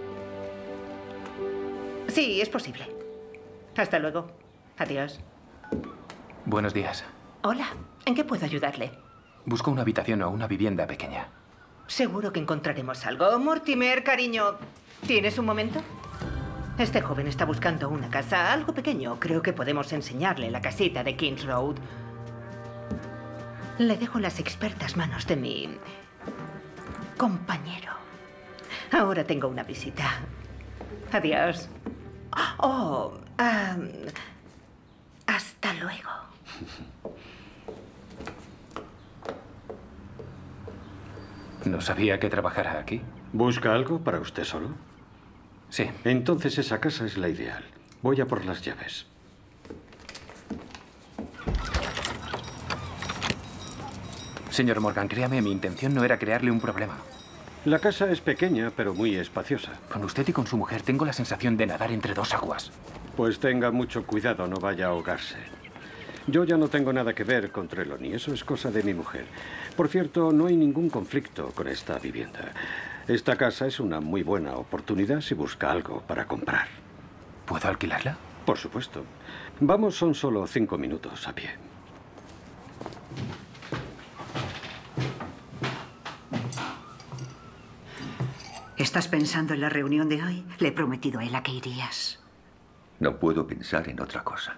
Sí, es posible. Hasta luego. Adiós. Buenos días. Hola, ¿en qué puedo ayudarle? Busco una habitación o una vivienda pequeña. Seguro que encontraremos algo. Mortimer, cariño, ¿tienes un momento? Este joven está buscando una casa, algo pequeño. Creo que podemos enseñarle la casita de Kings Road. Le dejo las expertas manos de mi compañero. Ahora tengo una visita. Adiós. Hasta luego. No sabía que trabajara aquí. ¿Busca algo para usted solo? Sí. Entonces esa casa es la ideal. Voy a por las llaves. Señor Morgan, créame, mi intención no era crearle un problema. La casa es pequeña, pero muy espaciosa. Con usted y con su mujer tengo la sensación de nadar entre dos aguas. Pues tenga mucho cuidado, no vaya a ahogarse. Yo ya no tengo nada que ver con Trelawney, eso es cosa de mi mujer. Por cierto, no hay ningún conflicto con esta vivienda. Esta casa es una muy buena oportunidad si busca algo para comprar. ¿Puedo alquilarla? Por supuesto. Vamos, son solo 5 minutos a pie. ¿Estás pensando en la reunión de hoy? Le he prometido a Ella que irías. No puedo pensar en otra cosa.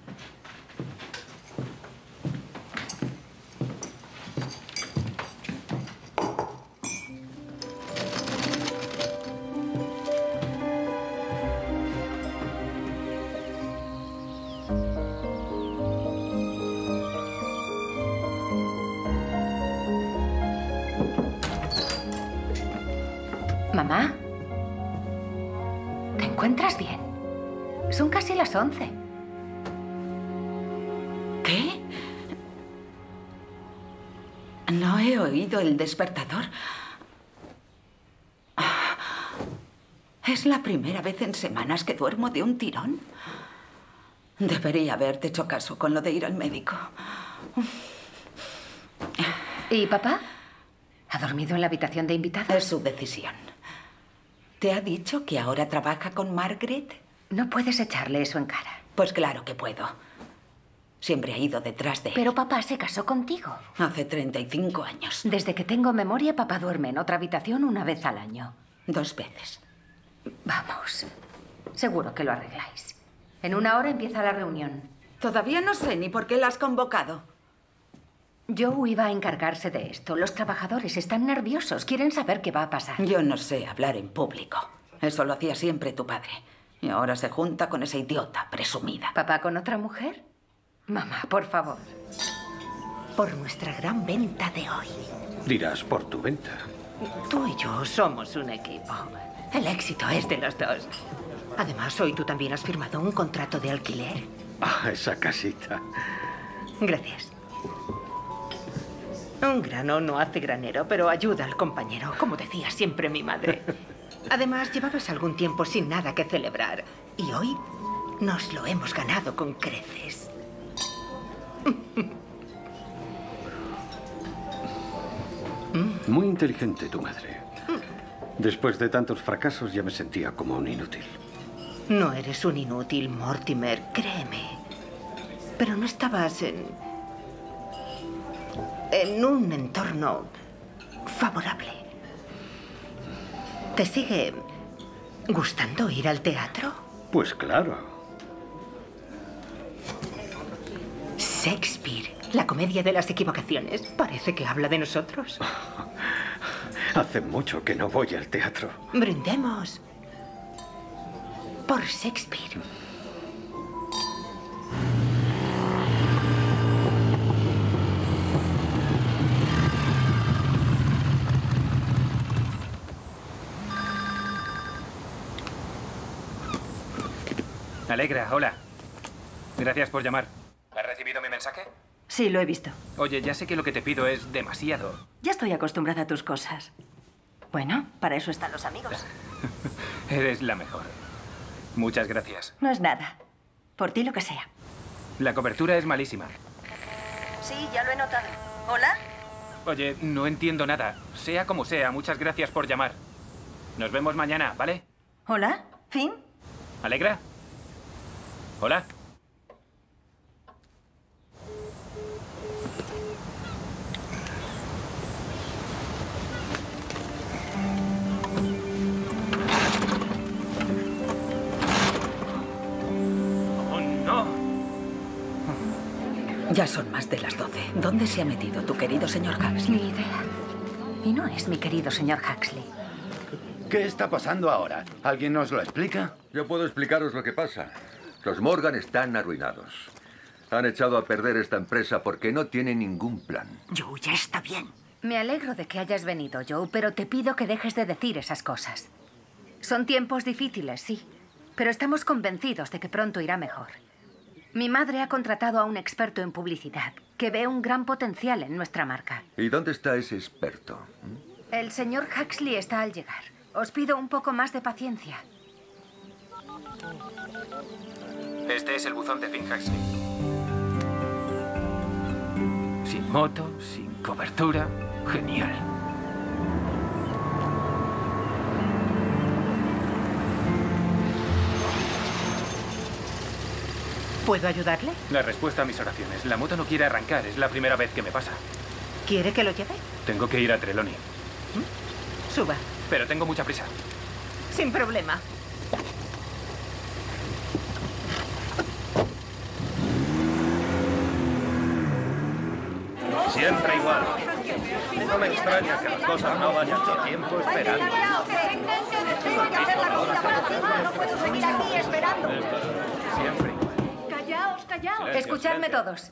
Mamá, ¿te encuentras bien? Son casi las 11. ¿Qué? No he oído el despertador. Es la primera vez en semanas que duermo de un tirón. Debería haberte hecho caso con lo de ir al médico. ¿Y papá? ¿Ha dormido en la habitación de invitados? Es su decisión. ¿Te ha dicho que ahora trabaja con Margaret? No puedes echarle eso en cara. Pues claro que puedo. Siempre ha ido detrás de él. Pero papá se casó contigo. Hace 35 años. Desde que tengo memoria, papá duerme en otra habitación una vez al año. 2 veces. Vamos. Seguro que lo arregláis. En 1 hora empieza la reunión. Todavía no sé ni por qué la has convocado. Joe iba a encargarse de esto. Los trabajadores están nerviosos. Quieren saber qué va a pasar. Yo no sé hablar en público. Eso lo hacía siempre tu padre. Y ahora se junta con esa idiota presumida. ¿Papá con otra mujer? Mamá, por favor. Por nuestra gran venta de hoy. Dirás por tu venta. Tú y yo somos un equipo. El éxito es de los dos. Además, hoy tú también has firmado un contrato de alquiler. Ah, esa casita. Gracias. Un grano no hace granero, pero ayuda al compañero, como decía siempre mi madre. Además, llevabas algún tiempo sin nada que celebrar. Y hoy nos lo hemos ganado con creces. Muy inteligente tu madre. Después de tantos fracasos ya me sentía como un inútil. No eres un inútil, Mortimer, créeme. Pero no estabas en un entorno favorable. ¿Te sigue gustando ir al teatro? Pues claro. Shakespeare, la comedia de las equivocaciones. Parece que habla de nosotros. Hace mucho que no voy al teatro. Brindemos por Shakespeare. Alegra, hola. Gracias por llamar. ¿Has recibido mi mensaje? Sí, lo he visto. Oye, ya sé que lo que te pido es demasiado. Ya estoy acostumbrada a tus cosas. Bueno, para eso están los amigos. Eres la mejor. Muchas gracias. No es nada. Por ti lo que sea. La cobertura es malísima. Sí, ya lo he notado. ¿Hola? Oye, no entiendo nada. Sea como sea, muchas gracias por llamar. Nos vemos mañana, ¿vale? ¿Hola? ¿Finn? ¿Alegra? ¿Hola? ¡Oh, no! Ya son más de las 12. ¿Dónde se ha metido tu querido señor Huxley? Ni idea. Y no es mi querido señor Huxley. ¿Qué está pasando ahora? ¿Alguien nos lo explica? Yo puedo explicaros lo que pasa. Los Morgan están arruinados. Han echado a perder esta empresa porque no tienen ningún plan. Joe, ya está bien. Me alegro de que hayas venido, Joe, pero te pido que dejes de decir esas cosas. Son tiempos difíciles, sí, pero estamos convencidos de que pronto irá mejor. Mi madre ha contratado a un experto en publicidad que ve un gran potencial en nuestra marca. ¿Y dónde está ese experto? El señor Huxley está al llegar. Os pido un poco más de paciencia. Este es el buzón de Finn Huxley. Sin moto, sin cobertura. Genial. ¿Puedo ayudarle? La respuesta a mis oraciones. La moto no quiere arrancar. Es la primera vez que me pasa. ¿Quiere que lo lleve? Tengo que ir a Trelawney. Suba. Pero tengo mucha prisa. Sin problema. Siempre igual. No me extraña que las cosas no vayan a tiempo esperando. Siempre igual. Callaos, callaos. Escuchadme todos.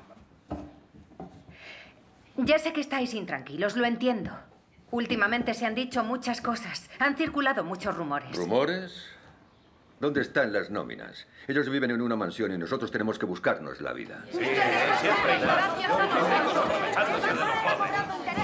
Ya sé que estáis intranquilos, lo entiendo. Últimamente se han dicho muchas cosas. Han circulado muchos rumores. ¿Rumores? ¿Dónde están las nóminas? Ellos viven en una mansión y nosotros tenemos que buscarnos la vida. Sí, siempre igual. Aprovechándose de los pobres.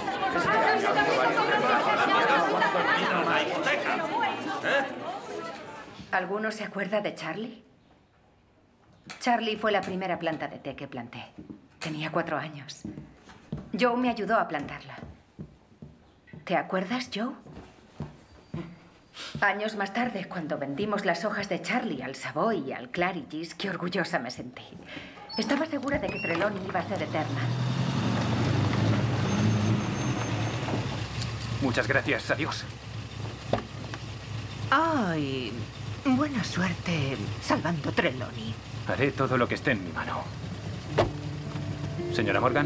¿Alguno se acuerda de Charlie? Charlie fue la primera planta de té que planté. Tenía 4 años. Joe me ayudó a plantarla. ¿Te acuerdas, Joe? Años más tarde, cuando vendimos las hojas de Charlie al Savoy y al Claridge's, qué orgullosa me sentí. Estaba segura de que Trelawney iba a ser eterna. Muchas gracias. Adiós. Ay, buena suerte salvando Trelawney. Haré todo lo que esté en mi mano. Señora Morgan.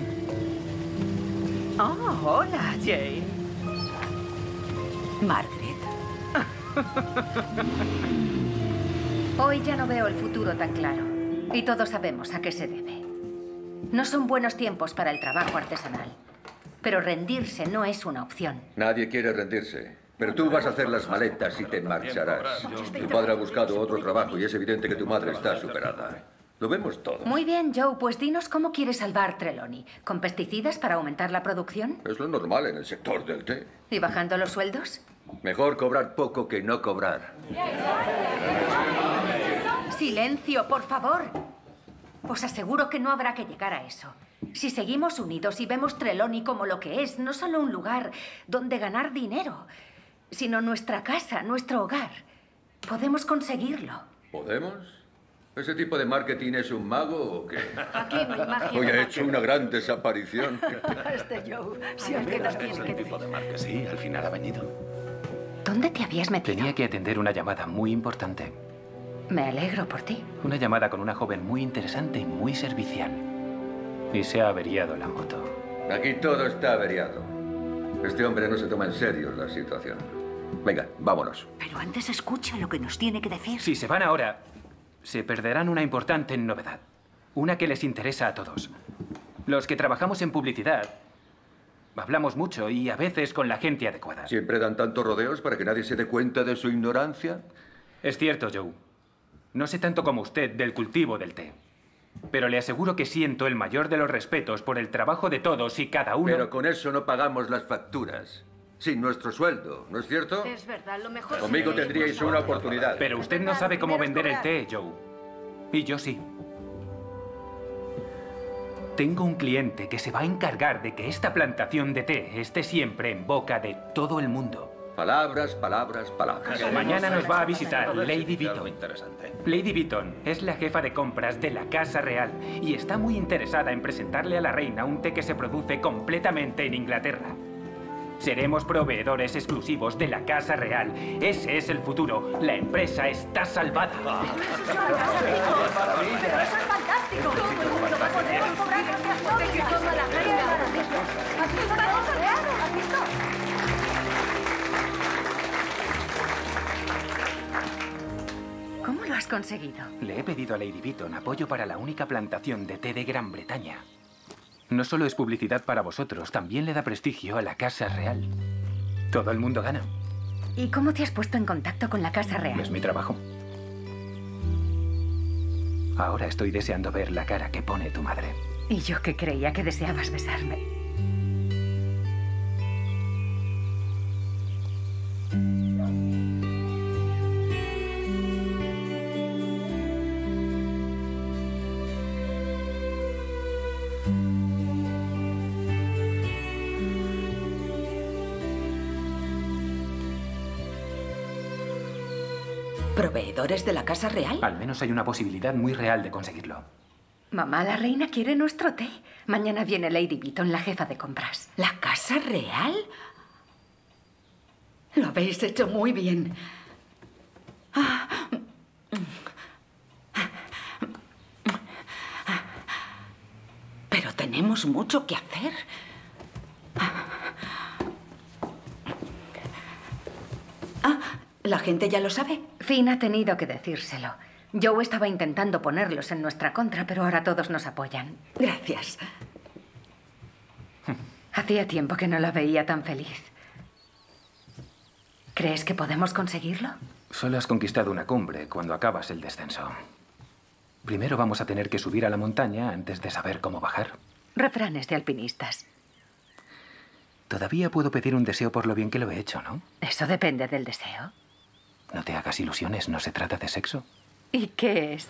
Oh, hola, Jane. Margaret. Hoy ya no veo el futuro tan claro. Y todos sabemos a qué se debe. No son buenos tiempos para el trabajo artesanal. Pero rendirse no es una opción. Nadie quiere rendirse. Pero tú vas a hacer las maletas y te marcharás. Tu padre ha buscado otro trabajo y es evidente que tu madre está superada. Lo vemos todo. Muy bien, Joe. Pues dinos cómo quieres salvar Trelawney. ¿Con pesticidas para aumentar la producción? Es lo normal en el sector del té. ¿Y bajando los sueldos? Mejor cobrar poco que no cobrar. ¡Silencio, por favor! Os aseguro que no habrá que llegar a eso. Si seguimos unidos y vemos Trelawney como lo que es, no solo un lugar donde ganar dinero, sino nuestra casa, nuestro hogar, podemos conseguirlo. ¿Podemos? ¿Ese tipo de marketing es un mago o qué? Aquí me imagino. Hoy ha hecho una gran desaparición. Este Joe, si el que nos tiene que decir. Sí, al final ha venido. ¿Dónde te habías metido? Tenía que atender una llamada muy importante. Me alegro por ti. Una llamada con una joven muy interesante y muy servicial. Y se ha averiado la moto. Aquí todo está averiado. Este hombre no se toma en serio la situación. Venga, vámonos. Pero antes escucha lo que nos tiene que decir. Si se van ahora, se perderán una importante novedad. Una que les interesa a todos. Los que trabajamos en publicidad hablamos mucho y a veces con la gente adecuada. ¿Siempre dan tantos rodeos para que nadie se dé cuenta de su ignorancia? Es cierto, Joe. No sé tanto como usted del cultivo del té. Pero le aseguro que siento el mayor de los respetos por el trabajo de todos y cada uno. Pero con eso no pagamos las facturas. Sin nuestro sueldo, ¿no es cierto? Es verdad, lo mejor... Conmigo tendríais una oportunidad. Pero usted no sabe cómo vender el té, Joe. Y yo sí. Tengo un cliente que se va a encargar de que esta plantación de té esté siempre en boca de todo el mundo. Palabras, palabras, palabras. Mañana nos va a visitar Lady Beaton. Lady Beaton es la jefa de compras de la Casa Real y está muy interesada en presentarle a la reina un té que se produce completamente en Inglaterra. Seremos proveedores exclusivos de la Casa Real. Ese es el futuro. La empresa está salvada. ¡Pero eso es fantástico! Todo el mundo va a poder cobrar gracias a que toma la reina. ¡Aquí está! ¡Aquí está! ¿Cómo lo has conseguido? Le he pedido a Lady Beaton apoyo para la única plantación de té de Gran Bretaña. No solo es publicidad para vosotros, también le da prestigio a la Casa Real. Todo el mundo gana. ¿Y cómo te has puesto en contacto con la Casa Real? Es mi trabajo. Ahora estoy deseando ver la cara que pone tu madre. Y yo que creía que deseabas besarme. ¿Proveedores de la Casa Real? Al menos hay una posibilidad muy real de conseguirlo. Mamá, la reina quiere nuestro té. Mañana viene Lady Beaton, la jefa de compras. ¿La Casa Real? Lo habéis hecho muy bien. Pero tenemos mucho que hacer. ¿La gente ya lo sabe? Finn ha tenido que decírselo. Joe estaba intentando ponerlos en nuestra contra, pero ahora todos nos apoyan. Gracias. Hacía tiempo que no la veía tan feliz. ¿Crees que podemos conseguirlo? Solo has conquistado una cumbre cuando acabas el descenso. Primero vamos a tener que subir a la montaña antes de saber cómo bajar. Refranes de alpinistas. Todavía puedo pedir un deseo por lo bien que lo he hecho, ¿no? Eso depende del deseo. No te hagas ilusiones, no se trata de sexo. ¿Y qué es?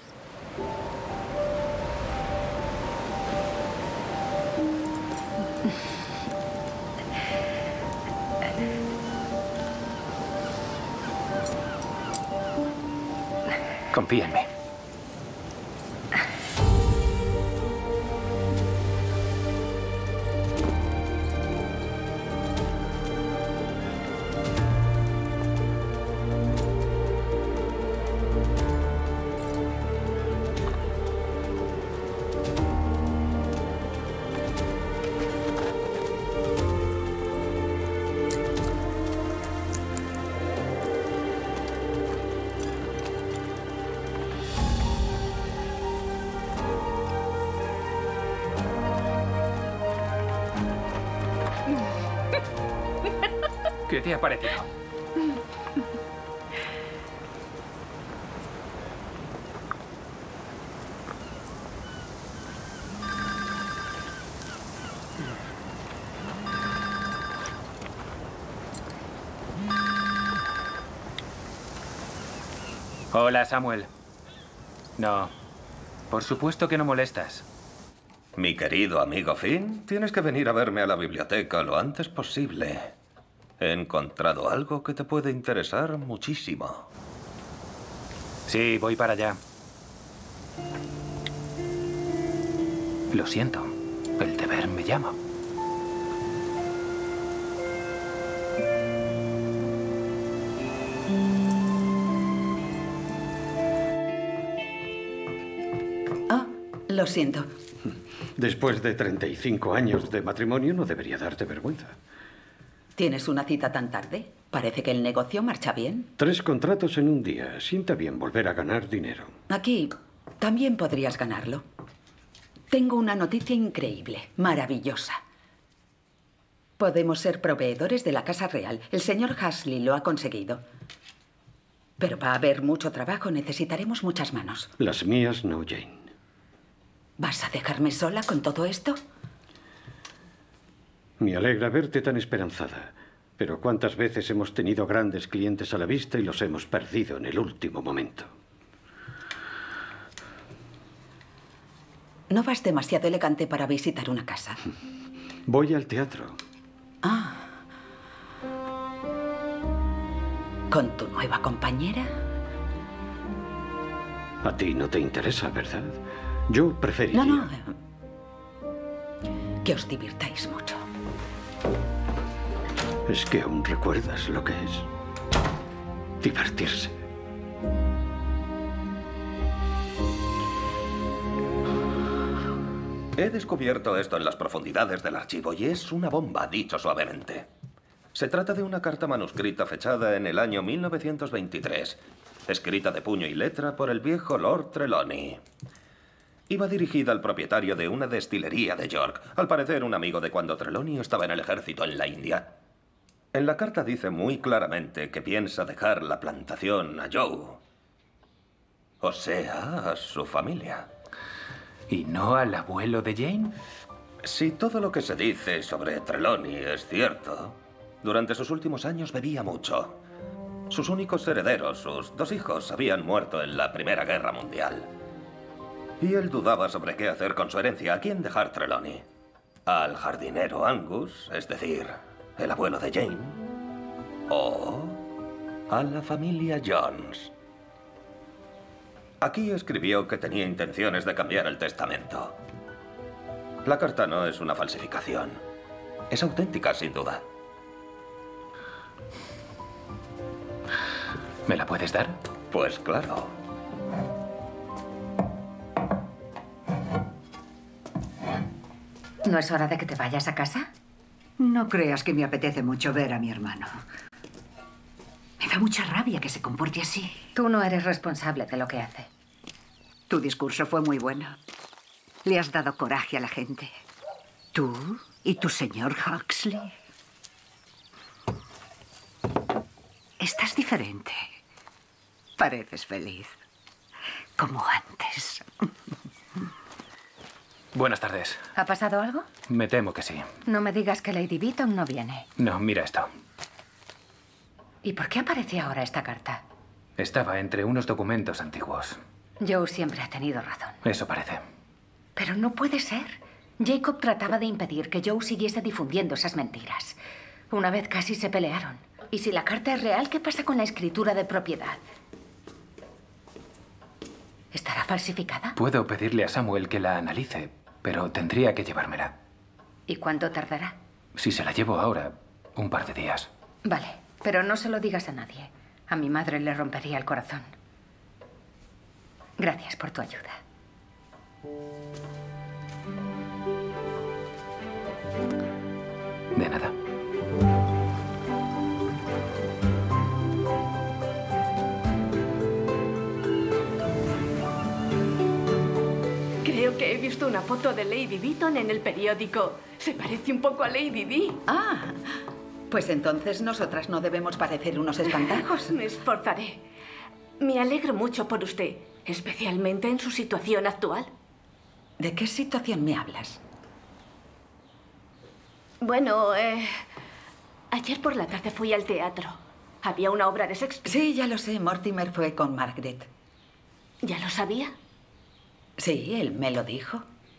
Confía en mí. ¿Qué te ha parecido? Hola, Samuel. No, por supuesto que no molestas. Mi querido amigo Finn, tienes que venir a verme a la biblioteca lo antes posible. He encontrado algo que te puede interesar muchísimo. Sí, voy para allá. Lo siento, el deber me llama. Lo siento. Después de 35 años de matrimonio no debería darte vergüenza. ¿Tienes una cita tan tarde? Parece que el negocio marcha bien. 3 contratos en un día. Sienta bien volver a ganar dinero. Aquí también podrías ganarlo. Tengo una noticia increíble, maravillosa. Podemos ser proveedores de la Casa Real. El señor Hasley lo ha conseguido. Pero va a haber mucho trabajo. Necesitaremos muchas manos. Las mías no, Jane. ¿Vas a dejarme sola con todo esto? Me alegra verte tan esperanzada. Pero ¿cuántas veces hemos tenido grandes clientes a la vista y los hemos perdido en el último momento? No vas demasiado elegante para visitar una casa. Voy al teatro. Ah. ¿Con tu nueva compañera? A ti no te interesa, ¿verdad? Yo preferiría... No. Que os divirtáis mucho. ¿Es que aún recuerdas lo que es divertirse? He descubierto esto en las profundidades del archivo y es una bomba, dicho suavemente. Se trata de una carta manuscrita fechada en el año 1923, escrita de puño y letra por el viejo Lord Trelawney. Iba dirigida al propietario de una destilería de York, al parecer un amigo de cuando Trelawney estaba en el ejército en la India. En la carta dice muy claramente que piensa dejar la plantación a Joe. O sea, a su familia. ¿Y no al abuelo de Jane? Si todo lo que se dice sobre Trelawney es cierto, durante sus últimos años bebía mucho. Sus únicos herederos, sus 2 hijos, habían muerto en la Primera Guerra Mundial. Y él dudaba sobre qué hacer con su herencia. ¿A quién dejar Trelawney? ¿Al jardinero Angus, es decir, el abuelo de Jane? ¿O a la familia Jones? Aquí escribió que tenía intenciones de cambiar el testamento. La carta no es una falsificación. Es auténtica, sin duda. ¿Me la puedes dar? Pues claro. ¿No es hora de que te vayas a casa? No creas que me apetece mucho ver a mi hermano. Me da mucha rabia que se comporte así. Tú no eres responsable de lo que hace. Tu discurso fue muy bueno. Le has dado coraje a la gente. Tú y tu señor Huxley. Estás diferente. Pareces feliz. Como antes. Buenas tardes. ¿Ha pasado algo? Me temo que sí. No me digas que Lady Beaton no viene. No, mira esto. ¿Y por qué aparece ahora esta carta? Estaba entre unos documentos antiguos. Joe siempre ha tenido razón. Eso parece. Pero no puede ser. Jacob trataba de impedir que Joe siguiese difundiendo esas mentiras. Una vez casi se pelearon. Y si la carta es real, ¿qué pasa con la escritura de propiedad? ¿Estará falsificada? Puedo pedirle a Samuel que la analice, pero tendría que llevármela. ¿Y cuánto tardará? Si se la llevo ahora, un par de días. Vale, pero no se lo digas a nadie. A mi madre le rompería el corazón. Gracias por tu ayuda. De nada. Creo que he visto una foto de Lady Beaton en el periódico. Se parece un poco a Lady Di. Ah, pues entonces nosotras no debemos parecer unos espantajos. Me esforzaré. Me alegro mucho por usted, especialmente en su situación actual. ¿De qué situación me hablas? Bueno, ayer por la tarde fui al teatro. Había una obra de Shakespeare. Sí, ya lo sé. Mortimer fue con Margaret. ¿Ya lo sabía? Sí, él me lo dijo.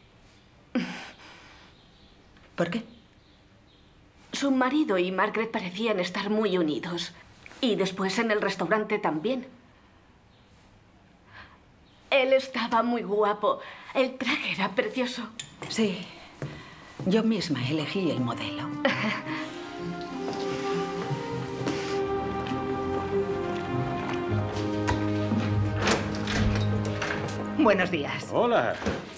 ¿Por qué? Su marido y Margaret parecían estar muy unidos. Y después en el restaurante también. Él estaba muy guapo. El traje era precioso. Sí. Yo misma elegí el modelo. Buenos días. Hola.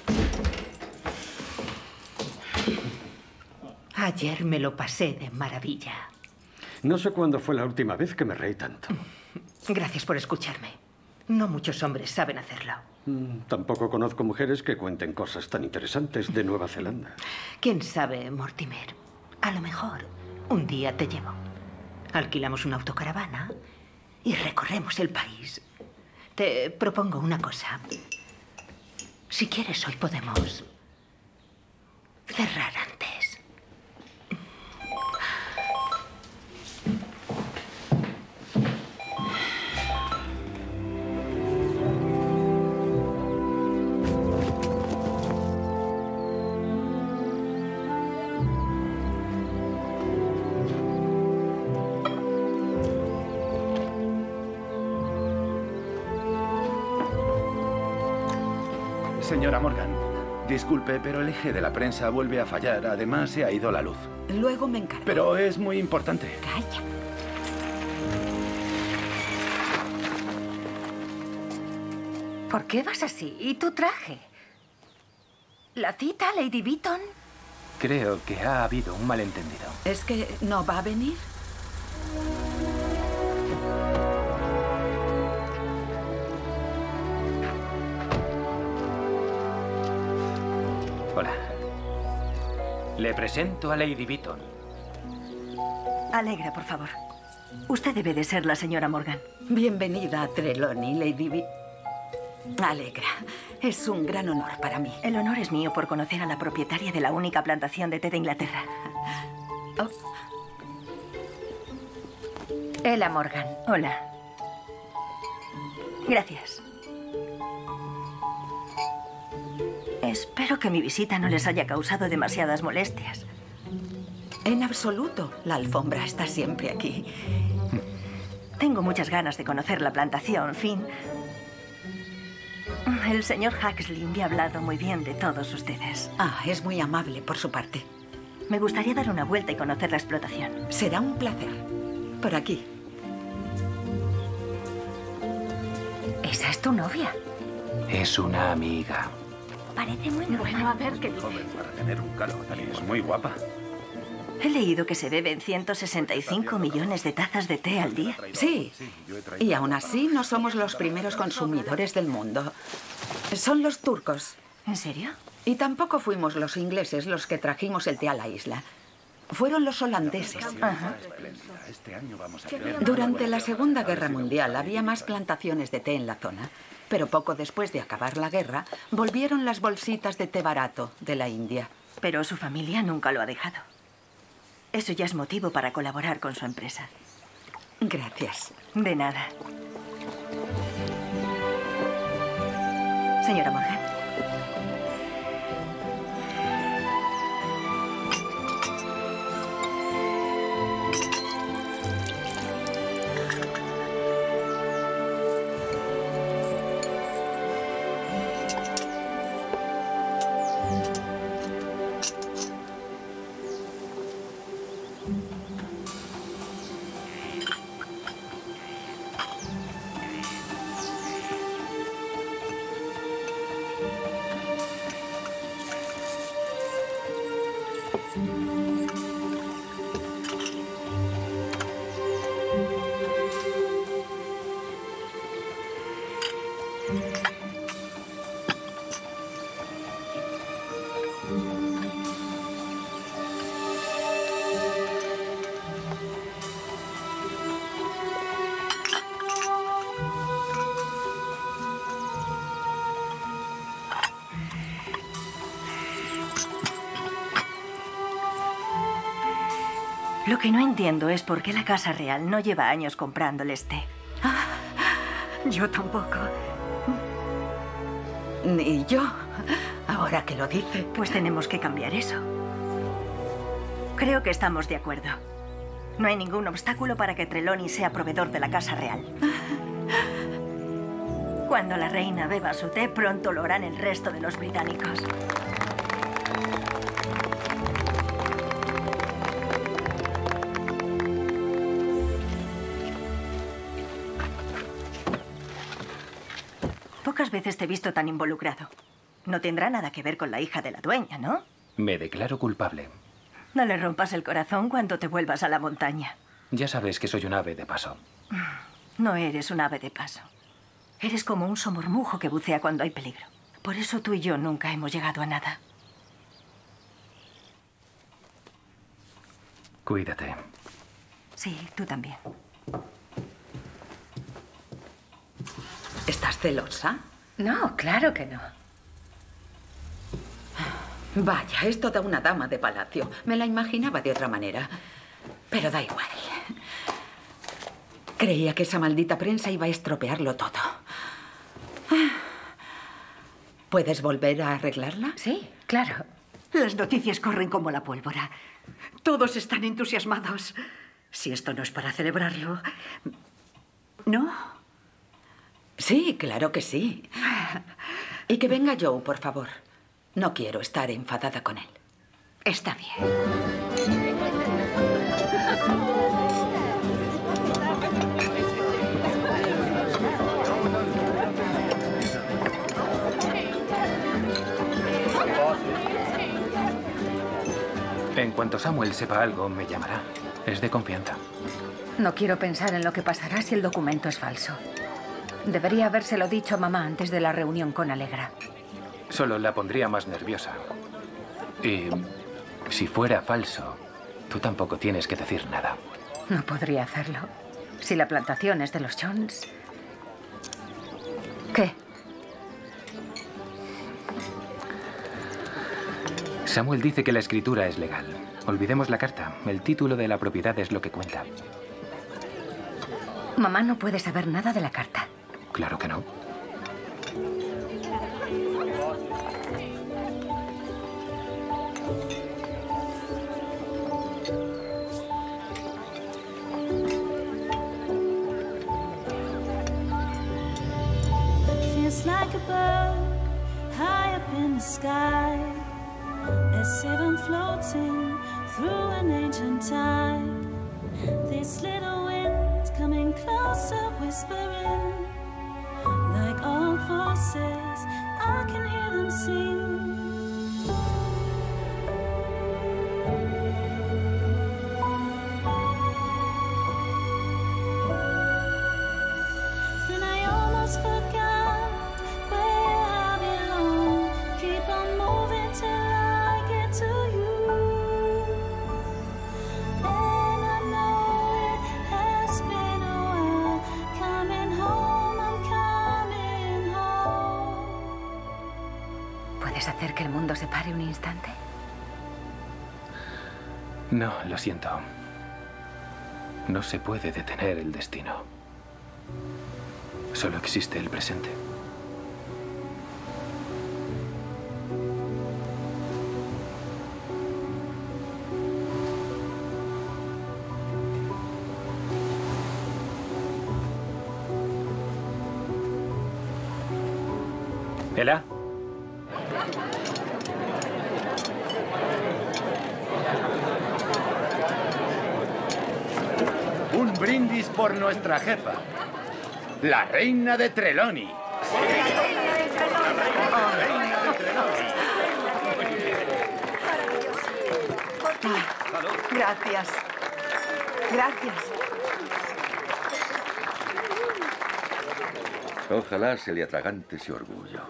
Ayer me lo pasé de maravilla. No sé cuándo fue la última vez que me reí tanto. Gracias por escucharme. No muchos hombres saben hacerlo. Tampoco conozco mujeres que cuenten cosas tan interesantes de Nueva Zelanda. ¿Quién sabe, Mortimer? A lo mejor un día te llevo. Alquilamos una autocaravana y recorremos el país. Te propongo una cosa. Si quieres, hoy podemos cerrar antes. Señora Morgan, disculpe, pero el eje de la prensa vuelve a fallar. Además, se ha ido la luz. Luego me encargo. Pero es muy importante. Calla. ¿Por qué vas así? ¿Y tu traje? ¿La cita, Lady Beaton? Creo que ha habido un malentendido. ¿Es que no va a venir? Hola. Le presento a Lady Beaton. Alegra, por favor. Usted debe de ser la señora Morgan. Bienvenida a Trelawney, Lady B. Alegra. Es un gran honor para mí. El honor es mío por conocer a la propietaria de la única plantación de té de Inglaterra. Oh. Ella Morgan. Hola. Gracias. Espero que mi visita no les haya causado demasiadas molestias. En absoluto. La alfombra está siempre aquí. Tengo muchas ganas de conocer la plantación, Finn. El señor Huxley me ha hablado muy bien de todos ustedes. Ah, es muy amable por su parte. Me gustaría dar una vuelta y conocer la explotación. Será un placer. Por aquí. ¿Esa es tu novia? Es una amiga. Parece muy normal. Bueno, a ver qué dice. Joven para tener un calor. Es muy guapa. He leído que se beben 165 millones de tazas de té al día. Sí. Y aún así no somos los primeros consumidores del mundo. Son los turcos. ¿En serio? Y tampoco fuimos los ingleses los que trajimos el té a la isla. Fueron los holandeses. Ajá. Este año vamos a tener... Durante la Segunda Guerra Mundial había más plantaciones de té en la zona. Pero poco después de acabar la guerra, volvieron las bolsitas de té barato de la India. Pero su familia nunca lo ha dejado. Eso ya es motivo para colaborar con su empresa. Gracias. De nada. Señora Morgan. Lo que no entiendo es por qué la Casa Real no lleva años comprándoles té. Yo tampoco. Ni yo. Ahora que lo dice. Pues tenemos que cambiar eso. Creo que estamos de acuerdo. No hay ningún obstáculo para que Trelawney sea proveedor de la Casa Real. Cuando la reina beba su té, pronto lo harán el resto de los británicos. Pocas veces te he visto tan involucrado. No tendrá nada que ver con la hija de la dueña, ¿no? Me declaro culpable. No le rompas el corazón cuando te vuelvas a la montaña. Ya sabes que soy un ave de paso. No eres un ave de paso. Eres como un somormujo que bucea cuando hay peligro. Por eso tú y yo nunca hemos llegado a nada. Cuídate. Sí, tú también. ¿Estás celosa? No, claro que no. Vaya, es toda una dama de palacio. Me la imaginaba de otra manera. Pero da igual. Creía que esa maldita prensa iba a estropearlo todo. ¿Puedes volver a arreglarla? Sí, claro. Las noticias corren como la pólvora. Todos están entusiasmados. Si esto no es para celebrarlo... ¿No? Sí, claro que sí. Y que venga Joe, por favor. No quiero estar enfadada con él. Está bien. En cuanto Samuel sepa algo, me llamará. Es de confianza. No quiero pensar en lo que pasará si el documento es falso. Debería habérselo dicho a mamá antes de la reunión con Allegra. Solo la pondría más nerviosa. Y si fuera falso, tú tampoco tienes que decir nada. No podría hacerlo. Si la plantación es de los Jones... ¿Qué? Samuel dice que la escritura es legal. Olvidemos la carta. El título de la propiedad es lo que cuenta. Mamá no puede saber nada de la carta. Claro que no. Feels like a bird high up in the sky, as if I'm floating through an ancient time. This little wind coming closer, whispering like old voices. I can hear them sing. And I almost forgot where I belong. Keep on moving till I get to you. And I know it has been a while. Coming home, I'm coming home. ¿Puedes hacer que el mundo se pare un instante? No, lo siento. No se puede detener el destino. Solo existe el presente. ¿Ela? Un brindis por nuestra jefa, la reina de Trelawney. Gracias. Gracias. Ojalá se le atragante ese orgullo.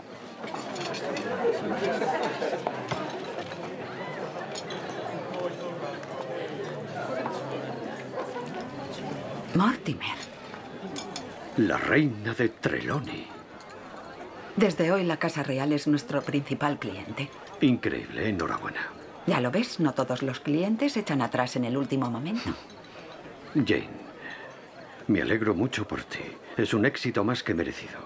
Mortimer. La reina de Trelawney. Desde hoy la Casa Real es nuestro principal cliente. Increíble, enhorabuena. Ya lo ves, no todos los clientes echan atrás en el último momento. Jane, me alegro mucho por ti. Es un éxito más que merecido.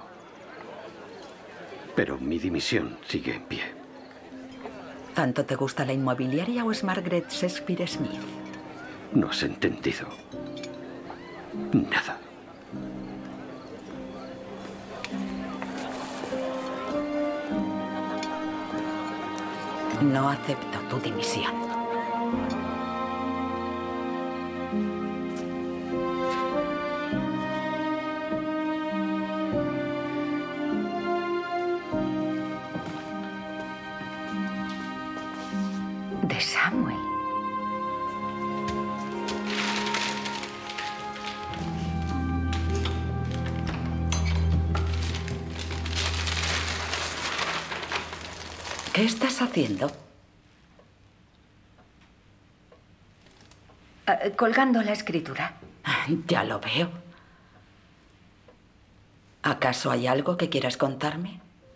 Pero mi dimisión sigue en pie. ¿Tanto te gusta la inmobiliaria o es Margaret Shakespeare Smith? No has entendido nada. No acepto tu dimisión. De Samuel. ¿Qué estás haciendo? Colgando la escritura. Ya lo veo. ¿Acaso hay algo que quieras contarme?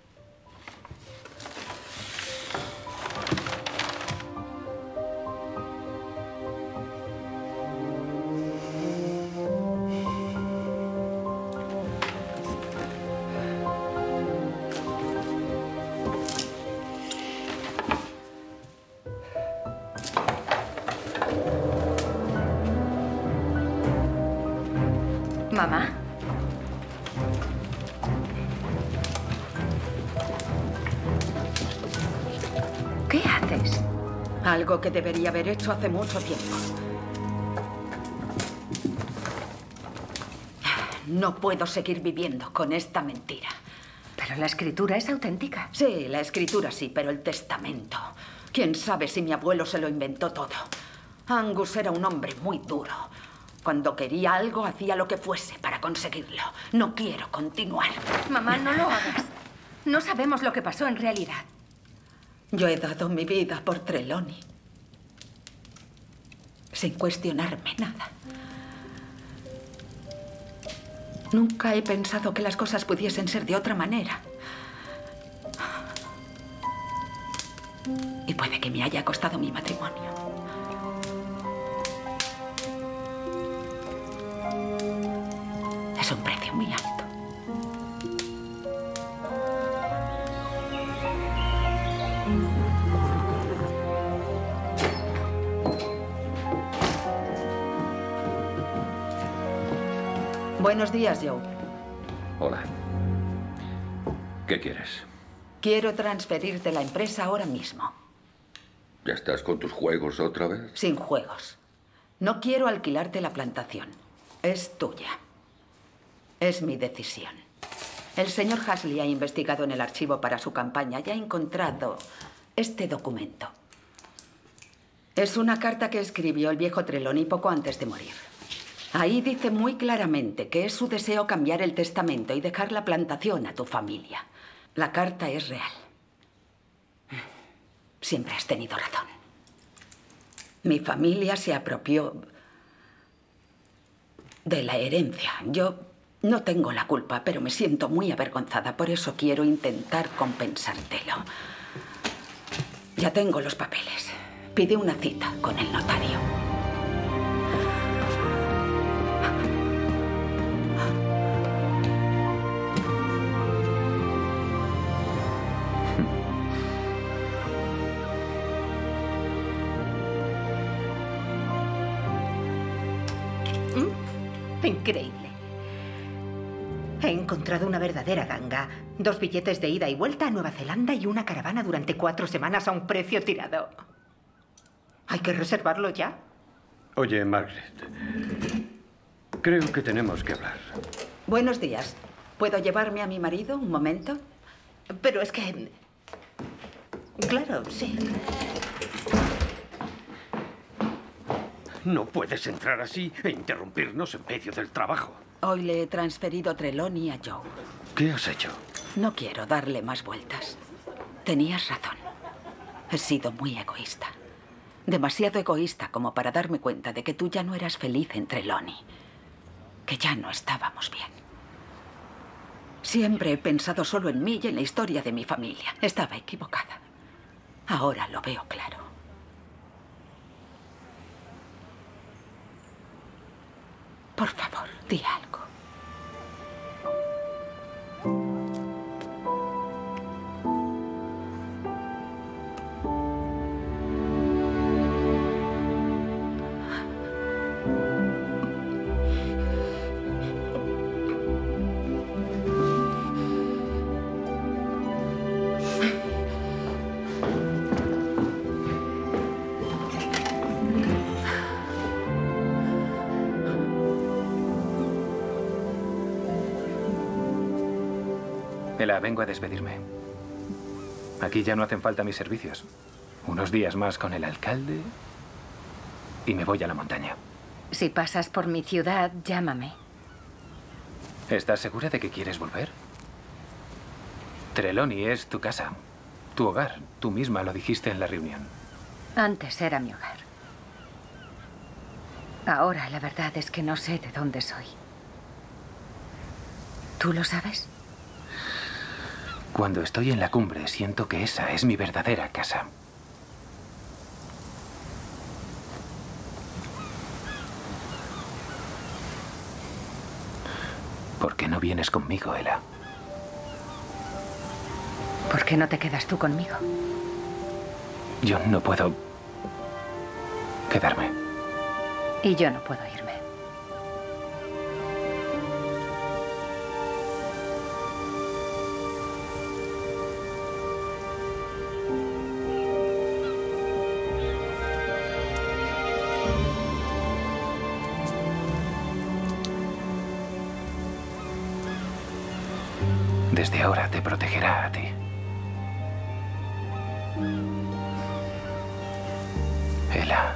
Mamá. ¿Qué haces? Algo que debería haber hecho hace mucho tiempo. No puedo seguir viviendo con esta mentira. Pero la escritura es auténtica. Sí, la escritura sí, pero el testamento. ¿Quién sabe si mi abuelo se lo inventó todo? Angus era un hombre muy duro. Cuando quería algo, hacía lo que fuese para conseguirlo. No quiero continuar. Mamá, no lo hagas. No sabemos lo que pasó en realidad. Yo he dado mi vida por Trelawney. Sin cuestionarme nada. Nunca he pensado que las cosas pudiesen ser de otra manera. Y puede que me haya costado mi matrimonio. Es un precio muy alto. Buenos días, Joe. Hola. ¿Qué quieres? Quiero transferirte la empresa ahora mismo. ¿Ya estás con tus juegos otra vez? Sin juegos. No quiero alquilarte la plantación. Es tuya. Es mi decisión. El señor Hasley ha investigado en el archivo para su campaña y ha encontrado este documento. Es una carta que escribió el viejo Trelawney poco antes de morir. Ahí dice muy claramente que es su deseo cambiar el testamento y dejar la plantación a tu familia. La carta es real. Siempre has tenido razón. Mi familia se apropió de la herencia. Yo no tengo la culpa, pero me siento muy avergonzada. Por eso quiero intentar compensártelo. Ya tengo los papeles. Pide una cita con el notario. Increíble. He encontrado una verdadera ganga. 2 billetes de ida y vuelta a Nueva Zelanda y una caravana durante 4 semanas a un precio tirado. ¿Hay que reservarlo ya? Oye, Margaret. Creo que tenemos que hablar. Buenos días. ¿Puedo llevarme a mi marido un momento? Pero es que... Claro, sí. No puedes entrar así e interrumpirnos en medio del trabajo. Hoy le he transferido Trelawney a Joe. ¿Qué has hecho? No quiero darle más vueltas. Tenías razón. He sido muy egoísta. Demasiado egoísta como para darme cuenta de que tú ya no eras feliz en Trelawney. Que ya no estábamos bien. Siempre he pensado solo en mí y en la historia de mi familia. Estaba equivocada. Ahora lo veo claro. Por favor, di algo. Ela, vengo a despedirme. Aquí ya no hacen falta mis servicios. Unos días más con el alcalde y me voy a la montaña. Si pasas por mi ciudad, llámame. ¿Estás segura de que quieres volver? Trelawney es tu casa, tu hogar. Tú misma lo dijiste en la reunión. Antes era mi hogar. Ahora la verdad es que no sé de dónde soy. ¿Tú lo sabes? Cuando estoy en la cumbre, siento que esa es mi verdadera casa. ¿Por qué no vienes conmigo, Ela? ¿Por qué no te quedas tú conmigo? Yo no puedo quedarme. Y yo no puedo irme. Desde ahora te protegerá a ti. Ela.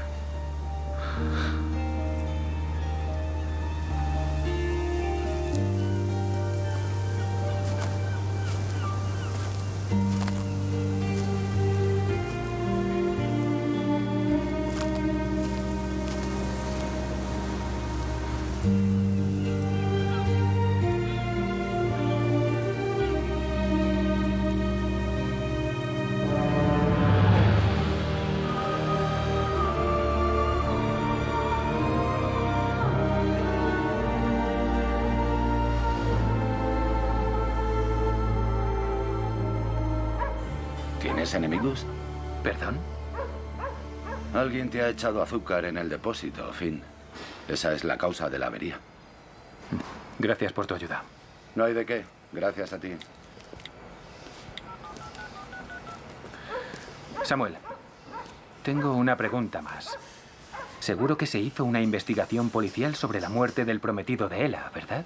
¿Tienes enemigos? ¿Perdón? Alguien te ha echado azúcar en el depósito, Finn. Esa es la causa de la avería. Gracias por tu ayuda. No hay de qué. Gracias a ti. Samuel, tengo una pregunta más. Seguro que se hizo una investigación policial sobre la muerte del prometido de Ela, ¿verdad?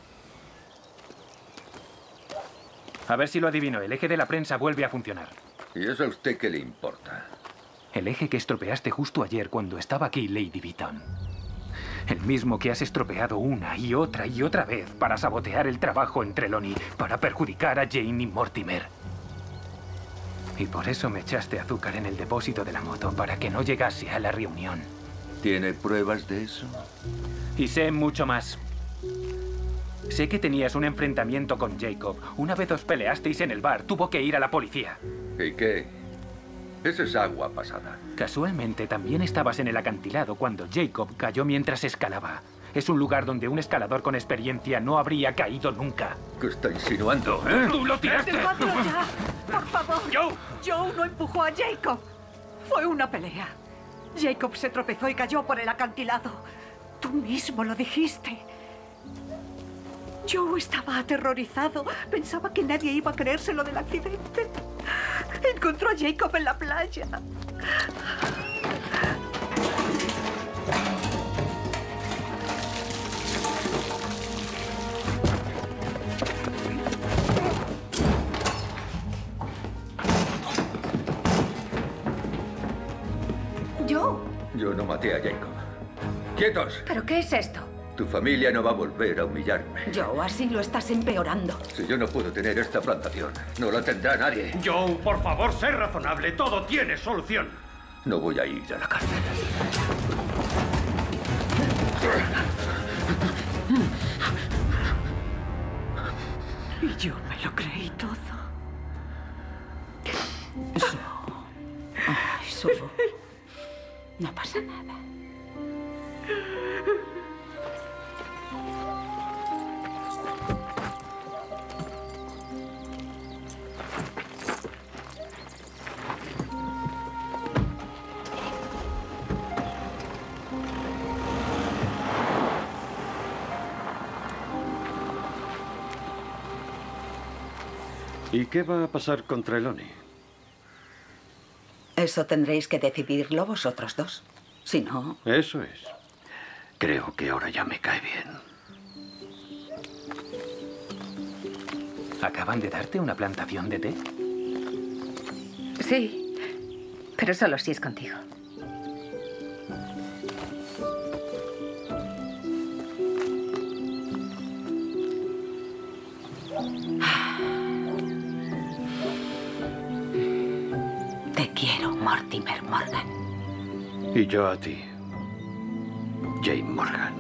A ver si lo adivino. El eje de la prensa vuelve a funcionar. ¿Y eso a usted qué le importa? El eje que estropeaste justo ayer cuando estaba aquí Lady Beaton. El mismo que has estropeado una y otra vez para sabotear el trabajo en Trelawney, para perjudicar a Jane y Mortimer. Y por eso me echaste azúcar en el depósito de la moto, para que no llegase a la reunión. ¿Tiene pruebas de eso? Y sé mucho más. Sé que tenías un enfrentamiento con Jacob. Una vez os peleasteis en el bar, tuvo que ir a la policía. ¿Y qué? Eso es agua pasada. Casualmente, también estabas en el acantilado cuando Jacob cayó mientras escalaba. Es un lugar donde un escalador con experiencia no habría caído nunca. ¿Qué está insinuando, eh? ¡Tú lo tiraste! ¡Dejadlo ya! ¡Por favor! ¡Joe! Joe no empujó a Jacob. Fue una pelea. Jacob se tropezó y cayó por el acantilado. Tú mismo lo dijiste. Joe estaba aterrorizado. Pensaba que nadie iba a creerse lo del accidente. Encontró a Jacob en la playa. ¿Yo? Yo no maté a Jacob. ¡Quietos! ¿Pero qué es esto? Tu familia no va a volver a humillarme. Joe, así lo estás empeorando. Si yo no puedo tener esta plantación, no la tendrá nadie. Joe, por favor, sé razonable. Todo tiene solución. No voy a ir a la cárcel. Y yo me lo creí todo. Ay, Sue. No pasa nada. ¿Y qué va a pasar con Trelawney? Eso tendréis que decidirlo vosotros dos. Si no... Eso es. Creo que ahora ya me cae bien. ¿Acaban de darte una plantación de té? Sí, pero solo si es contigo. Te quiero, Mortimer Morgan. Y yo a ti, Jane Morgan.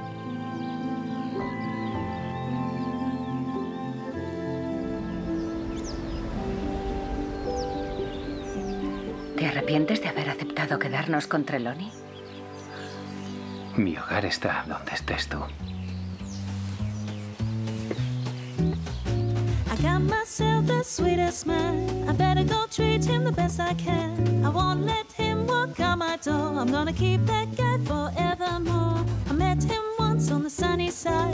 ¿Te arrepientes de haber aceptado quedarnos con Trelawney? Mi hogar está donde estés tú. I got myself the sweetest man. I better go treat him the best I can. I won't let him walk out my door. I'm gonna keep that guy forevermore. I met him once on the sunny side.